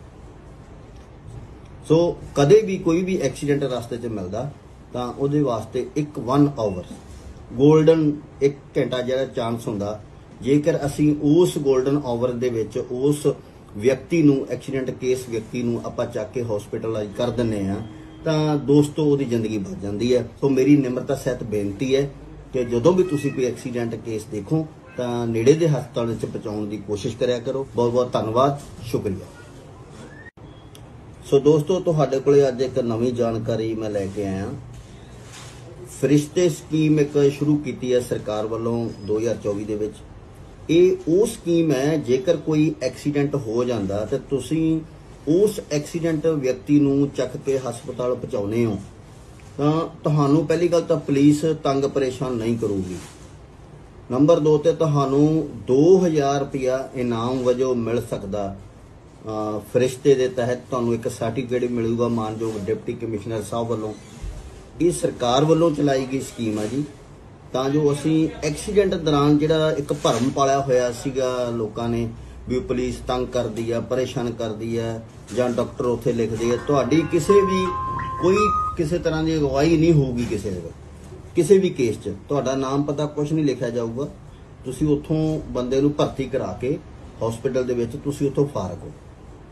Speaker 1: ਸੋ ਕਦੇ ਵੀ ਕੋਈ ਵੀ ਐਕਸੀਡੈਂਟ ਰਸਤੇ 'ਚ ਮਿਲਦਾ ਤਾਂ ਉਹਦੇ ਵਾਸਤੇ ਇੱਕ 1 ਆਵਰ ਗੋਲਡਨ 1 ਘੰਟਾ ਜਿਹੜਾ ਚਾਂਸ ਹੁੰਦਾ। ਜੇਕਰ ਅਸੀਂ ਉਸ ਗੋਲਡਨ ਆਵਰ ਦੇ ਵਿੱਚ ਉਸ ਵਿਅਕਤੀ ਨੂੰ ਐਕਸੀਡੈਂਟ ਕੇਸ ਵਿਅਕਤੀ ਨੂੰ ਆਪਾਂ ਚੱਕ ਕੇ ਹਸਪੀਟਲਾਈਜ਼ ਕਰ ਦਿੰਨੇ ਆ ਤਾਂ ਦੋਸਤੋ ਉਹਦੀ ਜ਼ਿੰਦਗੀ ਬਚ ਜਾਂਦੀ ਹੈ। ਸੋ ਮੇਰੀ ਨਿਮਰਤਾ ਸਹਿਤ ਬੇਨਤੀ ਹੈ ਕਿ ਜਦੋਂ ਵੀ ਤੁਸੀਂ ਕੋਈ ਐਕਸੀਡੈਂਟ ਕੇਸ ਦੇਖੋ ਤਾਂ ਨੇੜੇ ਦੇ ਹਸਪਤਾਲ ਵਿੱਚ ਪਹੁੰਚਾਉਣ ਦੀ ਕੋਸ਼ਿਸ਼ ਕਰਿਆ ਕਰੋ। ਬਹੁਤ ਬਹੁਤ ਧੰਨਵਾਦ, ਸ਼ੁਕਰੀਆ। ਸੋ ਦੋਸਤੋ ਤੁਹਾਡੇ ਕੋਲੇ ਅੱਜ ਇੱਕ ਨਵੀਂ ਜਾਣਕਾਰੀ ਮੈਂ ਲੈ ਕੇ ਆਇਆ। ਫਰਿਸ਼ਤੇ ਸਕੀਮ ਇੱਕ ਸ਼ੁਰੂ ਕੀਤੀ ਹੈ ਸਰਕਾਰ ਵੱਲੋਂ 2024 ਦੇ ਵਿੱਚ। ਇਹ ਉਹ ਸਕੀਮ ਹੈ ਜੇਕਰ ਕੋਈ ਐਕਸੀਡੈਂਟ ਹੋ ਜਾਂਦਾ ਤੇ ਤੁਸੀਂ ਉਸ ਐਕਸੀਡੈਂਟ ਵਿਅਕਤੀ ਨੂੰ ਚੱਕ ਕੇ ਹਸਪਤਾਲ ਪਹੁੰਚਾउने ਹੋ ਤਾਂ ਤੁਹਾਨੂੰ ਪਹਿਲੀ ਗੱਲ ਤਾਂ ਪੁਲਿਸ ਤੰਗ ਪਰੇਸ਼ਾਨ ਨਹੀਂ ਕਰੂਗੀ। ਨੰਬਰ 2 ਤੇ ਤੁਹਾਨੂੰ 2000 ਰੁਪਇਆ ਇਨਾਮ ਵਜੋਂ ਮਿਲ ਸਕਦਾ। ਫਰਿਸ਼ਤੇ ਦੇ ਤਹਿਤ ਤੁਹਾਨੂੰ ਇੱਕ ਸਰਟੀਫਿਕੇਟ ਮਿਲੂਗਾ ਮਾਨਯੋਗ ਡਿਪਟੀ ਕਮਿਸ਼ਨਰ ਸਾਹਿਬ ਵੱਲੋਂ। ਇਹ ਸਰਕਾਰ ਵੱਲੋਂ ਚਲਾਈ ਗਈ ਸਕੀਮ ਹੈ ਜੀ, ਤਾਂ ਜੋ ਅਸੀਂ ਐਕਸੀਡੈਂਟ ਦੌਰਾਨ ਜਿਹੜਾ ਇੱਕ ਭਰਮ ਪਾਲਿਆ ਹੋਇਆ ਸੀਗਾ ਲੋਕਾਂ ਨੇ ਵੀ ਪੁਲਿਸ ਤੰਗ ਕਰਦੀ ਆ, ਪਰੇਸ਼ਾਨ ਕਰਦੀ ਆ ਜਾਂ ਡਾਕਟਰ ਉੱਥੇ ਲਿਖਦੇ ਆ, ਤੁਹਾਡੀ ਕਿਸੇ ਤਰ੍ਹਾਂ ਦੀ ਅਗਵਾਈ ਨਹੀਂ ਹੋਊਗੀ। ਕਿਸੇ ਵੀ ਕੇਸ 'ਚ ਤੁਹਾਡਾ ਨਾਮ ਪਤਾ ਕੁਝ ਨਹੀਂ ਲਿਖਿਆ ਜਾਊਗਾ। ਤੁਸੀਂ ਉੱਥੋਂ ਬੰਦੇ ਨੂੰ ਭਰਤੀ ਕਰਾ ਕੇ ਹਸਪੀਟਲ ਦੇ ਵਿੱਚ ਤੁਸੀਂ ਉੱਥੋਂ ਫਾਰਗ ਹੋ।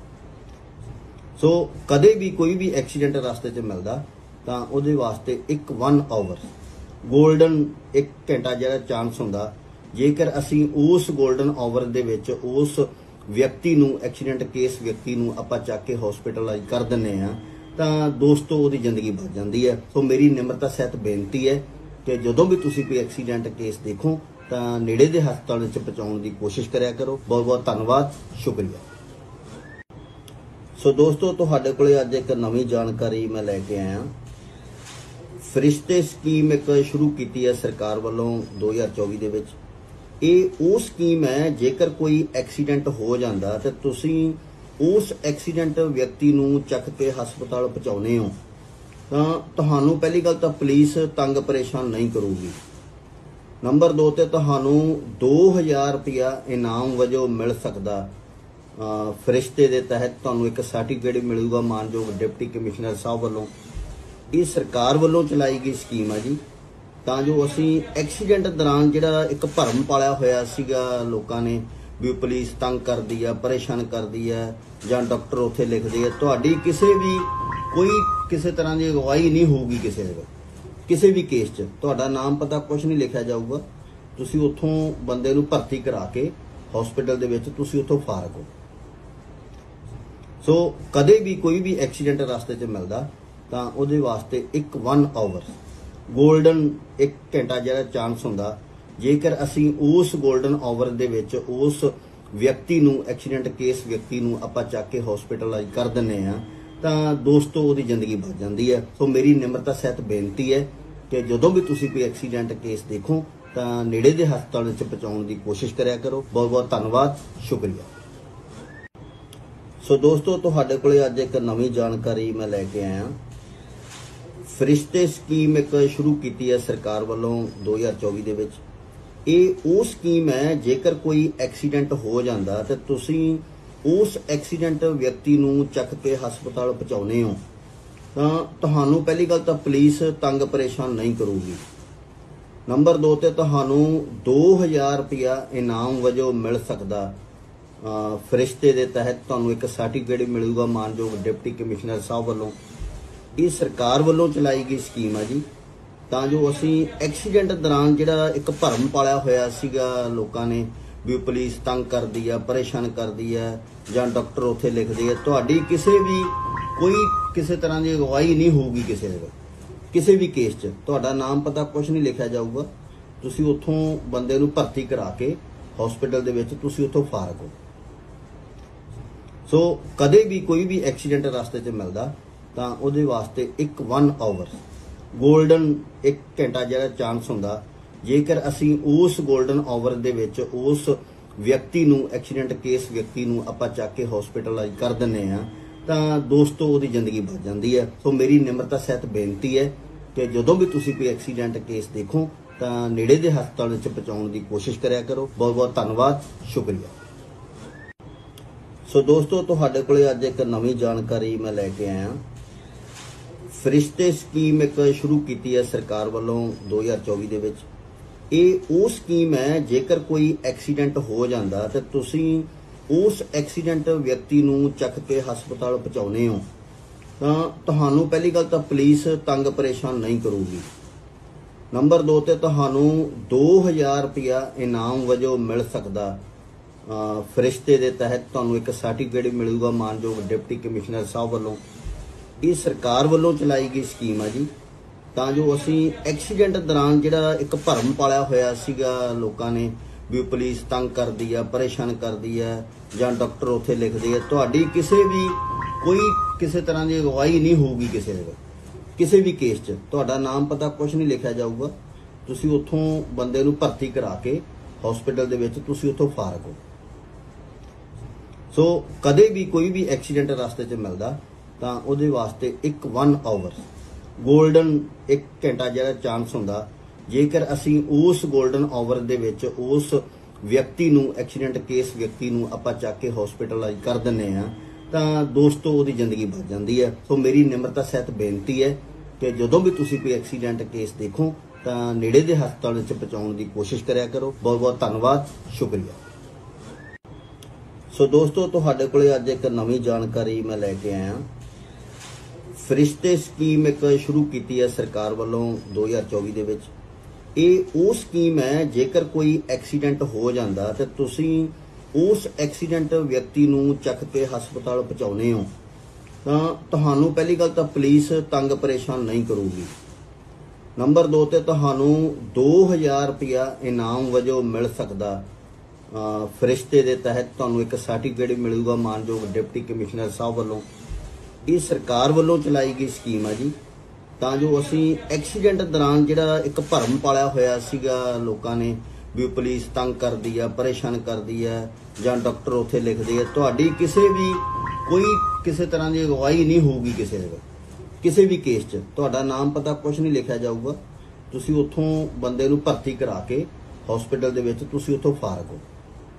Speaker 1: ਸੋ ਕਦੇ ਵੀ ਕੋਈ ਵੀ ਐਕਸੀਡੈਂਟ ਰਸਤੇ 'ਚ ਮਿਲਦਾ ਤਾਂ ਉਹਦੇ ਵਾਸਤੇ ਇੱਕ 1 ਆਵਰ ਗੋਲਡਨ 1 ਘੰਟਾ ਜਿਹੜਾ ਚਾਂਸ ਹੁੰਦਾ। ਜੇਕਰ ਅਸੀਂ ਉਸ ਗੋਲਡਨ ਆਵਰ ਦੇ ਵਿੱਚ ਉਸ ਵਿਅਕਤੀ ਨੂੰ ਐਕਸੀਡੈਂਟ ਕੇਸ ਵਿਅਕਤੀ ਨੂੰ ਆਪਾਂ ਚੱਕ ਕੇ ਹਸਪੀਟਲਾਈਜ਼ ਕਰ ਦਿੰਨੇ ਆ ਤਾਂ ਦੋਸਤੋ ਉਹਦੀ ਜ਼ਿੰਦਗੀ ਬਚ ਜਾਂਦੀ ਹੈ। ਸੋ ਮੇਰੀ ਨਿਮਰਤਾ ਸਹਿਤ ਬੇਨਤੀ ਹੈ ਕਿ ਜਦੋਂ ਵੀ ਤੁਸੀਂ ਕੋਈ ਐਕਸੀਡੈਂਟ ਕੇਸ ਦੇਖੋ ਤਾਂ ਨੇੜੇ ਦੇ ਹਸਪਤਾਲ ਵਿੱਚ ਪਹੁੰਚਾਉਣ ਦੀ ਕੋਸ਼ਿਸ਼ ਕਰਿਆ ਕਰੋ। ਬਹੁਤ ਬਹੁਤ ਧੰਨਵਾਦ, ਸ਼ੁਕਰੀਆ। ਸੋ ਦੋਸਤੋ ਤੁਹਾਡੇ ਕੋਲੇ ਅੱਜ ਇੱਕ ਨਵੀਂ ਜਾਣਕਾਰੀ ਮੈਂ ਲੈ ਕੇ ਆਇਆ। ਫਰਿਸ਼ਤੇ ਸਕੀਮ ਇੱਕ ਸ਼ੁਰੂ ਕੀਤੀ ਹੈ ਸਰਕਾਰ ਵੱਲੋਂ 2024 ਦੇ ਵਿੱਚ। ਇਹ ਉਹ ਸਕੀਮ ਹੈ ਜੇਕਰ ਕੋਈ ਐਕਸੀਡੈਂਟ ਹੋ ਜਾਂਦਾ ਤੇ ਤੁਸੀਂ ਉਸ ਐਕਸੀਡੈਂਟ ਵਿਅਕਤੀ ਨੂੰ ਚੱਕ ਕੇ ਹਸਪਤਾਲ ਪਹੁੰਚਾउने ਹੋ ਤਾਂ ਤੁਹਾਨੂੰ ਪਹਿਲੀ ਗੱਲ ਤਾਂ ਪੁਲਿਸ ਤੰਗ ਪਰੇਸ਼ਾਨ ਨਹੀਂ ਕਰੂਗੀ। ਨੰਬਰ 2 ਤੇ ਤੁਹਾਨੂੰ 2000 ਰੁਪਇਆ ਇਨਾਮ ਵਜੋਂ ਮਿਲ ਸਕਦਾ। ਫਰਿਸ਼ਤੇ ਦੇ ਤਹਿਤ ਤੁਹਾਨੂੰ ਇੱਕ ਸਰਟੀਫਿਕੇਟ ਮਿਲੂਗਾ ਮਾਨਯੋਗ ਡਿਪਟੀ ਕਮਿਸ਼ਨਰ ਸਾਹਿਬ ਵੱਲੋਂ। ਇਹ ਸਰਕਾਰ ਵੱਲੋਂ ਚਲਾਈ ਗਈ ਸਕੀਮ ਹੈ ਜੀ, ਤਾਂ ਜੋ ਅਸੀਂ ਐਕਸੀਡੈਂਟ ਦੌਰਾਨ ਜਿਹੜਾ ਇੱਕ ਭਰਮ ਪਾਲਿਆ ਹੋਇਆ ਸੀਗਾ ਲੋਕਾਂ ਨੇ ਵੀ ਪੁਲਿਸ ਤੰਗ ਕਰਦੀ ਆ, ਪਰੇਸ਼ਾਨ ਕਰਦੀ ਆ ਜਾਂ ਡਾਕਟਰ ਉੱਥੇ ਲਿਖਦੇ ਆ, ਤੁਹਾਡੀ ਕਿਸੇ ਤਰ੍ਹਾਂ ਦੀ ਅਗਵਾਈ ਨਹੀਂ ਹੋਊਗੀ। ਕਿਸੇ ਵੀ ਕੇਸ 'ਚ ਤੁਹਾਡਾ ਨਾਮ ਪਤਾ ਕੁਝ ਨਹੀਂ ਲਿਖਿਆ ਜਾਊਗਾ। ਤੁਸੀਂ ਉੱਥੋਂ ਬੰਦੇ ਨੂੰ ਭਰਤੀ ਕਰਾ ਕੇ ਹਸਪੀਟਲ ਦੇ ਵਿੱਚ ਤੁਸੀਂ ਉੱਥੋਂ ਫਾਰਗ ਹੋ। ਸੋ ਕਦੇ ਵੀ ਕੋਈ ਵੀ ਐਕਸੀਡੈਂਟ ਰਸਤੇ 'ਚ ਮਿਲਦਾ ਤਾਂ ਉਹਦੇ ਵਾਸਤੇ ਇੱਕ 1 ਆਵਰ ਗੋਲਡਨ 1 ਘੰਟਾ ਜਿਹੜਾ ਚਾਂਸ ਹੁੰਦਾ। ਜੇਕਰ ਅਸੀਂ ਉਸ ਗੋਲਡਨ ਆਵਰ ਦੇ ਵਿੱਚ ਉਸ ਵਿਅਕਤੀ ਨੂੰ ਐਕਸੀਡੈਂਟ ਕੇਸ ਵਿਅਕਤੀ ਨੂੰ ਆਪਾਂ ਚੱਕ ਕੇ ਹਸਪੀਟਲਾਈਜ਼ ਕਰ ਦਿੰਨੇ ਆ ਤਾਂ ਦੋਸਤੋ ਉਹਦੀ ਜ਼ਿੰਦਗੀ ਬਚ ਜਾਂਦੀ ਹੈ। ਸੋ ਮੇਰੀ ਨਿਮਰਤਾ ਸਹਿਤ ਬੇਨਤੀ ਹੈ ਕਿ ਜਦੋਂ ਵੀ ਤੁਸੀਂ ਕੋਈ ਐਕਸੀਡੈਂਟ ਕੇਸ ਦੇਖੋ ਤਾਂ ਨੇੜੇ ਦੇ ਹਸਪਤਾਲ ਵਿੱਚ ਪਹੁੰਚਾਉਣ ਦੀ ਕੋਸ਼ਿਸ਼ ਕਰਿਆ ਕਰੋ। ਬਹੁਤ ਬਹੁਤ ਧੰਨਵਾਦ, ਸ਼ੁਕਰੀਆ। ਸੋ ਦੋਸਤੋ ਤੁਹਾਡੇ ਕੋਲੇ ਅੱਜ ਇੱਕ ਨਵੀਂ ਜਾਣਕਾਰੀ ਮੈਂ ਲੈ ਕੇ ਆਇਆ। ਫਰਿਸ਼ਤੇ ਸਕੀਮ ਇੱਕ ਸ਼ੁਰੂ ਕੀਤੀ ਹੈ ਸਰਕਾਰ ਵੱਲੋਂ 2024 ਦੇ ਵਿੱਚ। ਇਹ ਉਹ ਸਕੀਮ ਹੈ ਜੇਕਰ ਕੋਈ ਐਕਸੀਡੈਂਟ ਹੋ ਜਾਂਦਾ ਤੇ ਤੁਸੀਂ ਉਸ ਐਕਸੀਡੈਂਟ ਵਿਅਕਤੀ ਨੂੰ ਚੱਕ ਕੇ ਹਸਪਤਾਲ ਪਹੁੰਚਾउने ਹੋ ਤਾਂ ਤੁਹਾਨੂੰ ਪਹਿਲੀ ਗੱਲ ਤਾਂ ਪੁਲਿਸ ਤੰਗ ਪਰੇਸ਼ਾਨ ਨਹੀਂ ਕਰੂਗੀ। ਨੰਬਰ 2 ਤੇ ਤੁਹਾਨੂੰ 2000 ਰੁਪਇਆ ਇਨਾਮ ਵਜੋਂ ਮਿਲ ਸਕਦਾ। ਫਰਿਸ਼ਤੇ ਦੇ ਤਹਿਤ ਤੁਹਾਨੂੰ ਇੱਕ ਸਰਟੀਫਿਕੇਟ ਮਿਲੂਗਾ ਮਾਨਯੋਗ ਡਿਪਟੀ ਕਮਿਸ਼ਨਰ ਸਾਹਿਬ ਵੱਲੋਂ। ਇਹ ਸਰਕਾਰ ਵੱਲੋਂ ਚਲਾਈ ਗਈ ਸਕੀਮ ਹੈ ਜੀ, ਤਾਂ ਜੋ ਅਸੀਂ ਐਕਸੀਡੈਂਟ ਦੌਰਾਨ ਜਿਹੜਾ ਇੱਕ ਭਰਮ ਪਾਲਿਆ ਹੋਇਆ ਸੀਗਾ ਲੋਕਾਂ ਨੇ ਵੀ ਪੁਲਿਸ ਤੰਗ ਕਰਦੀ ਆ, ਪਰੇਸ਼ਾਨ ਕਰਦੀ ਆ ਜਾਂ ਡਾਕਟਰ ਉੱਥੇ ਲਿਖਦੇ ਆ, ਤੁਹਾਡੀ ਕੋਈ ਕਿਸੇ ਤਰ੍ਹਾਂ ਦੀ ਅਗਵਾਈ ਨਹੀਂ ਹੋਊਗੀ ਕਿਸੇ ਵੀ ਕੇਸ 'ਚ ਤੁਹਾਡਾ ਨਾਮ ਪਤਾ ਕੁਝ ਨਹੀਂ ਲਿਖਿਆ ਜਾਊਗਾ। ਤੁਸੀਂ ਉੱਥੋਂ ਬੰਦੇ ਨੂੰ ਭਰਤੀ ਕਰਾ ਕੇ ਹਸਪੀਟਲ ਦੇ ਵਿੱਚ ਤੁਸੀਂ ਉੱਥੋਂ ਫਾਰਗ ਹੋ। ਸੋ ਕਦੇ ਵੀ ਕੋਈ ਵੀ ਐਕਸੀਡੈਂਟ ਰਸਤੇ 'ਚ ਮਿਲਦਾ ਤਾਂ ਉਹਦੇ ਵਾਸਤੇ ਇੱਕ 1 ਆਵਰ 골ਡਨ 1 ਘੰਟਾ ਜਿਹੜਾ ਚਾਂਸ ਹੁੰਦਾ, ਜੇਕਰ ਅਸੀਂ ਉਸ 골ਡਨ ਆਵਰ ਦੇ ਵਿੱਚ ਉਸ ਵਿਅਕਤੀ ਨੂੰ ਐਕਸੀਡੈਂਟ ਕੇਸ ਵਿਅਕਤੀ ਨੂੰ ਆਪਾਂ ਚੱਕ ਕੇ ਹਸਪੀਟਲਾਈਜ਼ ਕਰ ਦਿੰਨੇ ਆ ਤਾਂ ਦੋਸਤੋ ਉਹਦੀ ਜ਼ਿੰਦਗੀ ਬਚ ਜਾਂਦੀ ਹੈ। ਸੋ ਮੇਰੀ ਨਿਮਰਤਾ ਸਹਿਤ ਬੇਨਤੀ ਹੈ ਕਿ ਜਦੋਂ ਵੀ ਤੁਸੀਂ ਕੋਈ ਐਕਸੀਡੈਂਟ ਕੇਸ ਦੇਖੋ ਤਾਂ ਨੇੜੇ ਦੇ ਹਸਪਤਾਲ ਵਿੱਚ ਪਹੁੰਚਾਉਣ ਦੀ ਕੋਸ਼ਿਸ਼ ਕਰਿਆ ਕਰੋ। ਬਹੁਤ ਬਹੁਤ ਧੰਨਵਾਦ, ਸ਼ੁਕਰੀਆ। ਸੋ ਦੋਸਤੋ ਤੁਹਾਡੇ ਕੋਲੇ ਅੱਜ ਇੱਕ ਨਵੀਂ ਜਾਣਕਾਰੀ ਮੈਂ ਲੈ ਕੇ ਆਇਆ। ਫਰਿਸ਼ਤੇ ਸਕੀਮ ਇੱਕ ਸ਼ੁਰੂ ਕੀਤੀ ਹੈ ਸਰਕਾਰ ਵੱਲੋਂ 2024 ਦੇ ਵਿੱਚ। ਇਹ ਉਹ ਸਕੀਮ ਹੈ ਜੇਕਰ ਕੋਈ ਐਕਸੀਡੈਂਟ ਹੋ ਜਾਂਦਾ ਤੇ ਤੁਸੀਂ ਉਸ ਐਕਸੀਡੈਂਟ ਵਿਅਕਤੀ ਨੂੰ ਚੱਕ ਕੇ ਹਸਪਤਾਲ ਪਹੁੰਚਾਉਨੇ ਹੋ ਤਾਂ ਤੁਹਾਨੂੰ ਪਹਿਲੀ ਗੱਲ ਤਾਂ ਪੁਲਿਸ ਤੰਗ ਪਰੇਸ਼ਾਨ ਨਹੀਂ ਕਰੂਗੀ। ਨੰਬਰ 2 ਤੇ ਤੁਹਾਨੂੰ 2000 ਰੁਪਇਆ ਇਨਾਮ ਵਜੋਂ ਮਿਲ ਸਕਦਾ। ਫਰਿਸ਼ਤੇ ਦੇ ਤਹਿਤ ਤੁਹਾਨੂੰ ਇੱਕ ਸਰਟੀਫਿਕੇਟ ਮਿਲੂਗਾ ਮਾਨਯੋਗ ਡਿਪਟੀ ਕਮਿਸ਼ਨਰ ਸਾਹਿਬ ਵੱਲੋਂ। ਇਹ ਸਰਕਾਰ ਵੱਲੋਂ ਚਲਾਈ ਗਈ ਸਕੀਮ ਹੈ ਜੀ, ਤਾਂ ਜੋ ਅਸੀਂ ਐਕਸੀਡੈਂਟ ਦੌਰਾਨ ਜਿਹੜਾ ਇੱਕ ਭਰਮ ਪਾਲਿਆ ਹੋਇਆ ਸੀਗਾ ਲੋਕਾਂ ਨੇ ਵੀ ਪੁਲਿਸ ਤੰਗ ਕਰਦੀ ਆ, ਪਰੇਸ਼ਾਨ ਕਰਦੀ ਆ ਜਾਂ ਡਾਕਟਰ ਉੱਥੇ ਲਿਖਦੇ ਆ, ਤੁਹਾਡੀ ਕੋਈ ਕਿਸੇ ਤਰ੍ਹਾਂ ਦੀ ਅਗਵਾਈ ਨਹੀਂ ਹੋਊਗੀ ਕਿਸੇ ਵੀ ਕੇਸ 'ਚ ਤੁਹਾਡਾ ਨਾਮ ਪਤਾ ਕੁਝ ਨਹੀਂ ਲਿਖਿਆ ਜਾਊਗਾ। ਤੁਸੀਂ ਉੱਥੋਂ ਬੰਦੇ ਨੂੰ ਭਰਤੀ ਕਰਾ ਕੇ ਹਸਪੀਟਲ ਦੇ ਵਿੱਚ ਤੁਸੀਂ ਉੱਥੋਂ ਫਾਰਗ ਹੋ। ਸੋ ਕਦੇ ਵੀ ਕੋਈ ਵੀ ਐਕਸੀਡੈਂਟ ਰਸਤੇ 'ਚ ਮਿਲਦਾ ਤਾਂ ਉਹਦੇ ਵਾਸਤੇ ਇੱਕ 1 ਆਵਰ 골ਡਨ 1 ਘੰਟਾ ਜਿਹੜਾ ਚਾਂਸ ਹੁੰਦਾ, ਜੇਕਰ ਅਸੀਂ ਉਸ 골ਡਨ ਆਵਰ ਦੇ ਵਿੱਚ ਉਸ ਵਿਅਕਤੀ ਨੂੰ ਐਕਸੀਡੈਂਟ ਕੇਸ ਵਿਅਕਤੀ ਨੂੰ ਆਪਾਂ ਚੱਕ ਕੇ ਹਸਪੀਟਲਾਈਜ਼ ਕਰ ਦਿੰਨੇ ਆ ਤਾਂ ਦੋਸਤੋ ਉਹਦੀ ਜ਼ਿੰਦਗੀ ਬਚ ਜਾਂਦੀ ਹੈ। ਸੋ ਮੇਰੀ ਨਿਮਰਤਾ ਸਹਿਤ ਬੇਨਤੀ ਹੈ ਕਿ ਜਦੋਂ ਵੀ ਤੁਸੀਂ ਕੋਈ ਐਕਸੀਡੈਂਟ ਕੇਸ ਦੇਖੋ ਤਾਂ ਨੇੜੇ ਦੇ ਹਸਪਤਾਲ ਵਿੱਚ ਪਹੁੰਚਾਉਣ ਦੀ ਕੋਸ਼ਿਸ਼ ਕਰਿਆ ਕਰੋ। ਬਹੁਤ ਬਹੁਤ ਧੰਨਵਾਦ, ਸ਼ੁਕਰੀਆ। ਸੋ ਦੋਸਤੋ ਤੁਹਾਡੇ ਕੋਲੇ ਅੱਜ ਇੱਕ ਨਵੀਂ ਜਾਣਕਾਰੀ ਮੈਂ ਲੈ ਕੇ ਆਇਆ। ਫਰਿਸ਼ਤੇ ਸਕੀਮ ਇੱਕ ਸ਼ੁਰੂ ਕੀਤੀ ਹੈ ਸਰਕਾਰ ਵੱਲੋਂ 2024 ਦੇ ਵਿੱਚ। ਇਹ ਉਹ ਸਕੀਮ ਹੈ ਜੇਕਰ ਕੋਈ ਐਕਸੀਡੈਂਟ ਹੋ ਜਾਂਦਾ ਤੇ ਤੁਸੀਂ ਉਸ ਐਕਸੀਡੈਂਟ ਵਿਅਕਤੀ ਨੂੰ ਚੱਕ ਕੇ ਹਸਪਤਾਲ ਪਹੁੰਚਾਉਨੇ ਹੋ ਤਾਂ ਤੁਹਾਨੂੰ ਪਹਿਲੀ ਗੱਲ ਤਾਂ ਪੁਲਿਸ ਤੰਗ ਪਰੇਸ਼ਾਨ ਨਹੀਂ ਕਰੂਗੀ। ਨੰਬਰ 2 ਤੇ ਤੁਹਾਨੂੰ 2000 ਰੁਪਇਆ ਇਨਾਮ ਵਜੋਂ ਮਿਲ ਸਕਦਾ। ਫਰਿਸ਼ਤੇ ਦੇ ਤਹਿਤ ਤੁਹਾਨੂੰ ਇੱਕ ਸਰਟੀਫਿਕੇਟ ਮਿਲੂਗਾ ਮਾਨਯੋਗ ਡਿਪਟੀ ਕਮਿਸ਼ਨਰ ਸਾਹਿਬ ਵੱਲੋਂ। ਇਹ ਸਰਕਾਰ ਵੱਲੋਂ ਚਲਾਈ ਗਈ ਸਕੀਮ ਹੈ ਜੀ, ਤਾਂ ਜੋ ਅਸੀਂ ਐਕਸੀਡੈਂਟ ਦੌਰਾਨ ਜਿਹੜਾ ਇੱਕ ਭਰਮ ਪਾਲਿਆ ਹੋਇਆ ਸੀਗਾ ਲੋਕਾਂ ਨੇ ਵੀ ਪੁਲਿਸ ਤੰਗ ਕਰਦੀ ਆ, ਪਰੇਸ਼ਾਨ ਕਰਦੀ ਆ ਜਾਂ ਡਾਕਟਰ ਉੱਥੇ ਲਿਖਦੇ ਆ, ਤੁਹਾਡੀ ਕੋਈ ਕਿਸੇ ਤਰ੍ਹਾਂ ਦੀ ਅਗਵਾਈ ਨਹੀਂ ਹੋਊਗੀ ਕਿਸੇ ਵੀ ਕੇਸ 'ਚ ਤੁਹਾਡਾ ਨਾਮ ਪਤਾ ਕੁਝ ਨਹੀਂ ਲਿਖਿਆ ਜਾਊਗਾ। ਤੁਸੀਂ ਉੱਥੋਂ ਬੰਦੇ ਨੂੰ ਭਰਤੀ ਕਰਾ ਕੇ ਹਸਪੀਟਲ ਦੇ ਵਿੱਚ ਤੁਸੀਂ ਉੱਥੋਂ ਫਾਰਗ ਹੋ।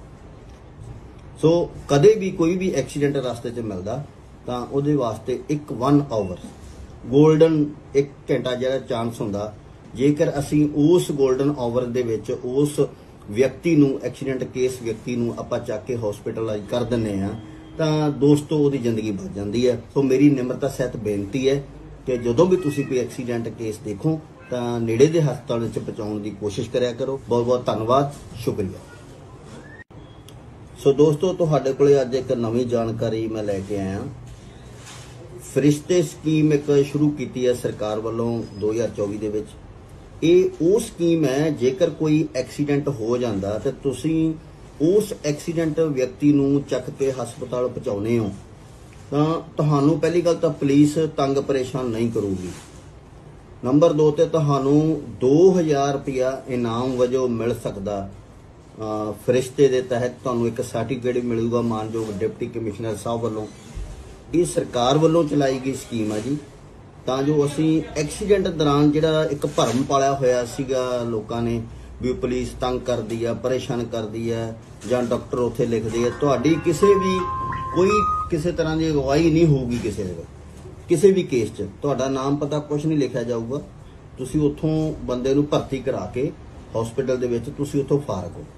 Speaker 1: ਸੋ ਕਦੇ ਵੀ ਕੋਈ ਵੀ ਐਕਸੀਡੈਂਟ ਰਸਤੇ 'ਚ ਮਿਲਦਾ ਤਾਂ ਉਹਦੇ ਵਾਸਤੇ ਇੱਕ 1 ਆਵਰ 골ਡਨ 1 ਘੰਟਾ ਜਿਹੜਾ ਚਾਂਸ ਹੁੰਦਾ, ਜੇਕਰ ਅਸੀਂ ਉਸ 골ਡਨ ਆਵਰ ਦੇ ਵਿੱਚ ਉਸ ਵਿਅਕਤੀ ਨੂੰ ਐਕਸੀਡੈਂਟ ਕੇਸ ਵਿਅਕਤੀ ਨੂੰ ਆਪਾਂ ਚੱਕ ਕੇ ਹਸਪੀਟਲਾਈਜ਼ ਕਰ ਦਿੰਨੇ ਆ ਤਾਂ ਦੋਸਤੋ ਉਹਦੀ ਜ਼ਿੰਦਗੀ ਬਚ ਜਾਂਦੀ ਹੈ। ਸੋ ਮੇਰੀ ਨਿਮਰਤਾ ਸਹਿਤ ਬੇਨਤੀ ਹੈ ਕਿ ਜਦੋਂ ਵੀ ਤੁਸੀਂ ਕੋਈ ਐਕਸੀਡੈਂਟ ਕੇਸ ਦੇਖੋ ਤਾਂ ਨੇੜੇ ਦੇ ਹਸਪਤਾਲ ਵਿੱਚ ਪਹੁੰਚਾਉਣ ਦੀ ਕੋਸ਼ਿਸ਼ ਕਰਿਆ ਕਰੋ। ਬਹੁਤ ਬਹੁਤ ਧੰਨਵਾਦ, ਸ਼ੁਕਰੀਆ। ਸੋ ਦੋਸਤੋ ਤੁਹਾਡੇ ਕੋਲੇ ਅੱਜ ਇੱਕ ਨਵੀਂ ਜਾਣਕਾਰੀ ਮੈਂ ਲੈ ਕੇ ਆਇਆ। ਫਰਿਸ਼ਤੇ ਸਕੀਮ ਇੱਕ ਸ਼ੁਰੂ ਕੀਤੀ ਹੈ ਸਰਕਾਰ ਵੱਲੋਂ 2024 ਦੇ ਵਿੱਚ। ਇਹ ਉਹ ਸਕੀਮ ਹੈ ਜੇਕਰ ਕੋਈ ਐਕਸੀਡੈਂਟ ਹੋ ਜਾਂਦਾ ਤੇ ਤੁਸੀਂ ਉਸ ਐਕਸੀਡੈਂਟ ਵਿਅਕਤੀ ਨੂੰ ਚੱਕ ਕੇ ਹਸਪਤਾਲ ਪਹੁੰਚਾਉਨੇ ਹੋ ਤਾਂ ਤੁਹਾਨੂੰ ਪਹਿਲੀ ਗੱਲ ਤਾਂ ਪੁਲਿਸ ਤੰਗ ਪਰੇਸ਼ਾਨ ਨਹੀਂ ਕਰੂਗੀ। ਨੰਬਰ 2 ਤੇ ਤੁਹਾਨੂੰ 2000 ਰੁਪਇਆ ਇਨਾਮ ਵਜੋਂ ਮਿਲ ਸਕਦਾ। ਫਰਿਸ਼ਤੇ ਦੇ ਤਹਿਤ ਤੁਹਾਨੂੰ ਇੱਕ ਸਰਟੀਫਿਕੇਟ ਮਿਲੂਗਾ ਮਾਨਯੋਗ ਡਿਪਟੀ ਕਮਿਸ਼ਨਰ ਸਾਹਿਬ ਵੱਲੋਂ। ਇਹ ਸਰਕਾਰ ਵੱਲੋਂ ਚਲਾਈ ਗਈ ਸਕੀਮ ਹੈ ਜੀ, ਤਾਂ ਜੋ ਅਸੀਂ ਐਕਸੀਡੈਂਟ ਦੌਰਾਨ ਜਿਹੜਾ ਇੱਕ ਭਰਮ ਪਾਲਿਆ ਹੋਇਆ ਸੀਗਾ ਲੋਕਾਂ ਨੇ ਵੀ ਪੁਲਿਸ ਤੰਗ ਕਰਦੀ ਆ, ਪਰੇਸ਼ਾਨ ਕਰਦੀ ਆ ਜਾਂ ਡਾਕਟਰ ਉੱਥੇ ਲਿਖਦੇ ਆ, ਤੁਹਾਡੀ ਕੋਈ ਕਿਸੇ ਤਰ੍ਹਾਂ ਦੀ ਅਗਵਾਈ ਨਹੀਂ ਹੋਊਗੀ ਕਿਸੇ ਵੀ ਕੇਸ 'ਚ ਤੁਹਾਡਾ ਨਾਮ ਪਤਾ ਕੁਝ ਨਹੀਂ ਲਿਖਿਆ ਜਾਊਗਾ। ਤੁਸੀਂ ਉੱਥੋਂ ਬੰਦੇ ਨੂੰ ਭਰਤੀ ਕਰਾ ਕੇ ਹਸਪੀਟਲ ਦੇ ਵਿੱਚ ਤੁਸੀਂ ਉੱਥੋਂ ਫਾਰਗ ਹੋ।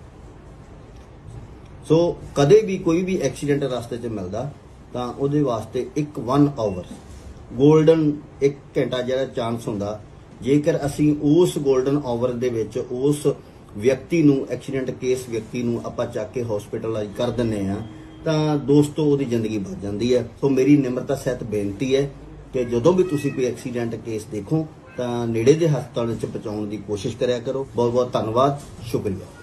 Speaker 1: ਸੋ ਕਦੇ ਵੀ ਕੋਈ ਵੀ ਐਕਸੀਡੈਂਟ ਰਸਤੇ 'ਚ ਮਿਲਦਾ ਤਾਂ ਉਹਦੇ ਵਾਸਤੇ ਇੱਕ 1 ਆਵਰ 골ਡਨ 1 ਘੰਟਾ ਜਿਹੜਾ ਚਾਂਸ ਹੁੰਦਾ, ਜੇਕਰ ਅਸੀਂ ਉਸ 골ਡਨ ਆਵਰ ਦੇ ਵਿੱਚ ਉਸ ਵਿਅਕਤੀ ਨੂੰ ਐਕਸੀਡੈਂਟ ਕੇਸ ਵਿਅਕਤੀ ਨੂੰ ਆਪਾਂ ਚੱਕ ਕੇ ਹਸਪੀਟਲਾਈਜ਼ ਕਰ ਦਿੰਨੇ ਆ ਤਾਂ ਦੋਸਤੋ ਉਹਦੀ ਜ਼ਿੰਦਗੀ ਬਚ ਜਾਂਦੀ ਹੈ। ਸੋ ਮੇਰੀ ਨਿਮਰਤਾ ਸਹਿਤ ਬੇਨਤੀ ਹੈ ਕਿ ਜਦੋਂ ਵੀ ਤੁਸੀਂ ਕੋਈ ਐਕਸੀਡੈਂਟ ਕੇਸ ਦੇਖੋ ਤਾਂ ਨੇੜੇ ਦੇ ਹਸਪਤਾਲ ਵਿੱਚ ਪਹੁੰਚਾਉਣ ਦੀ ਕੋਸ਼ਿਸ਼ ਕਰਿਆ ਕਰੋ। ਬਹੁਤ ਬਹੁਤ ਧੰਨਵਾਦ, ਸ਼ੁਕਰੀਆ।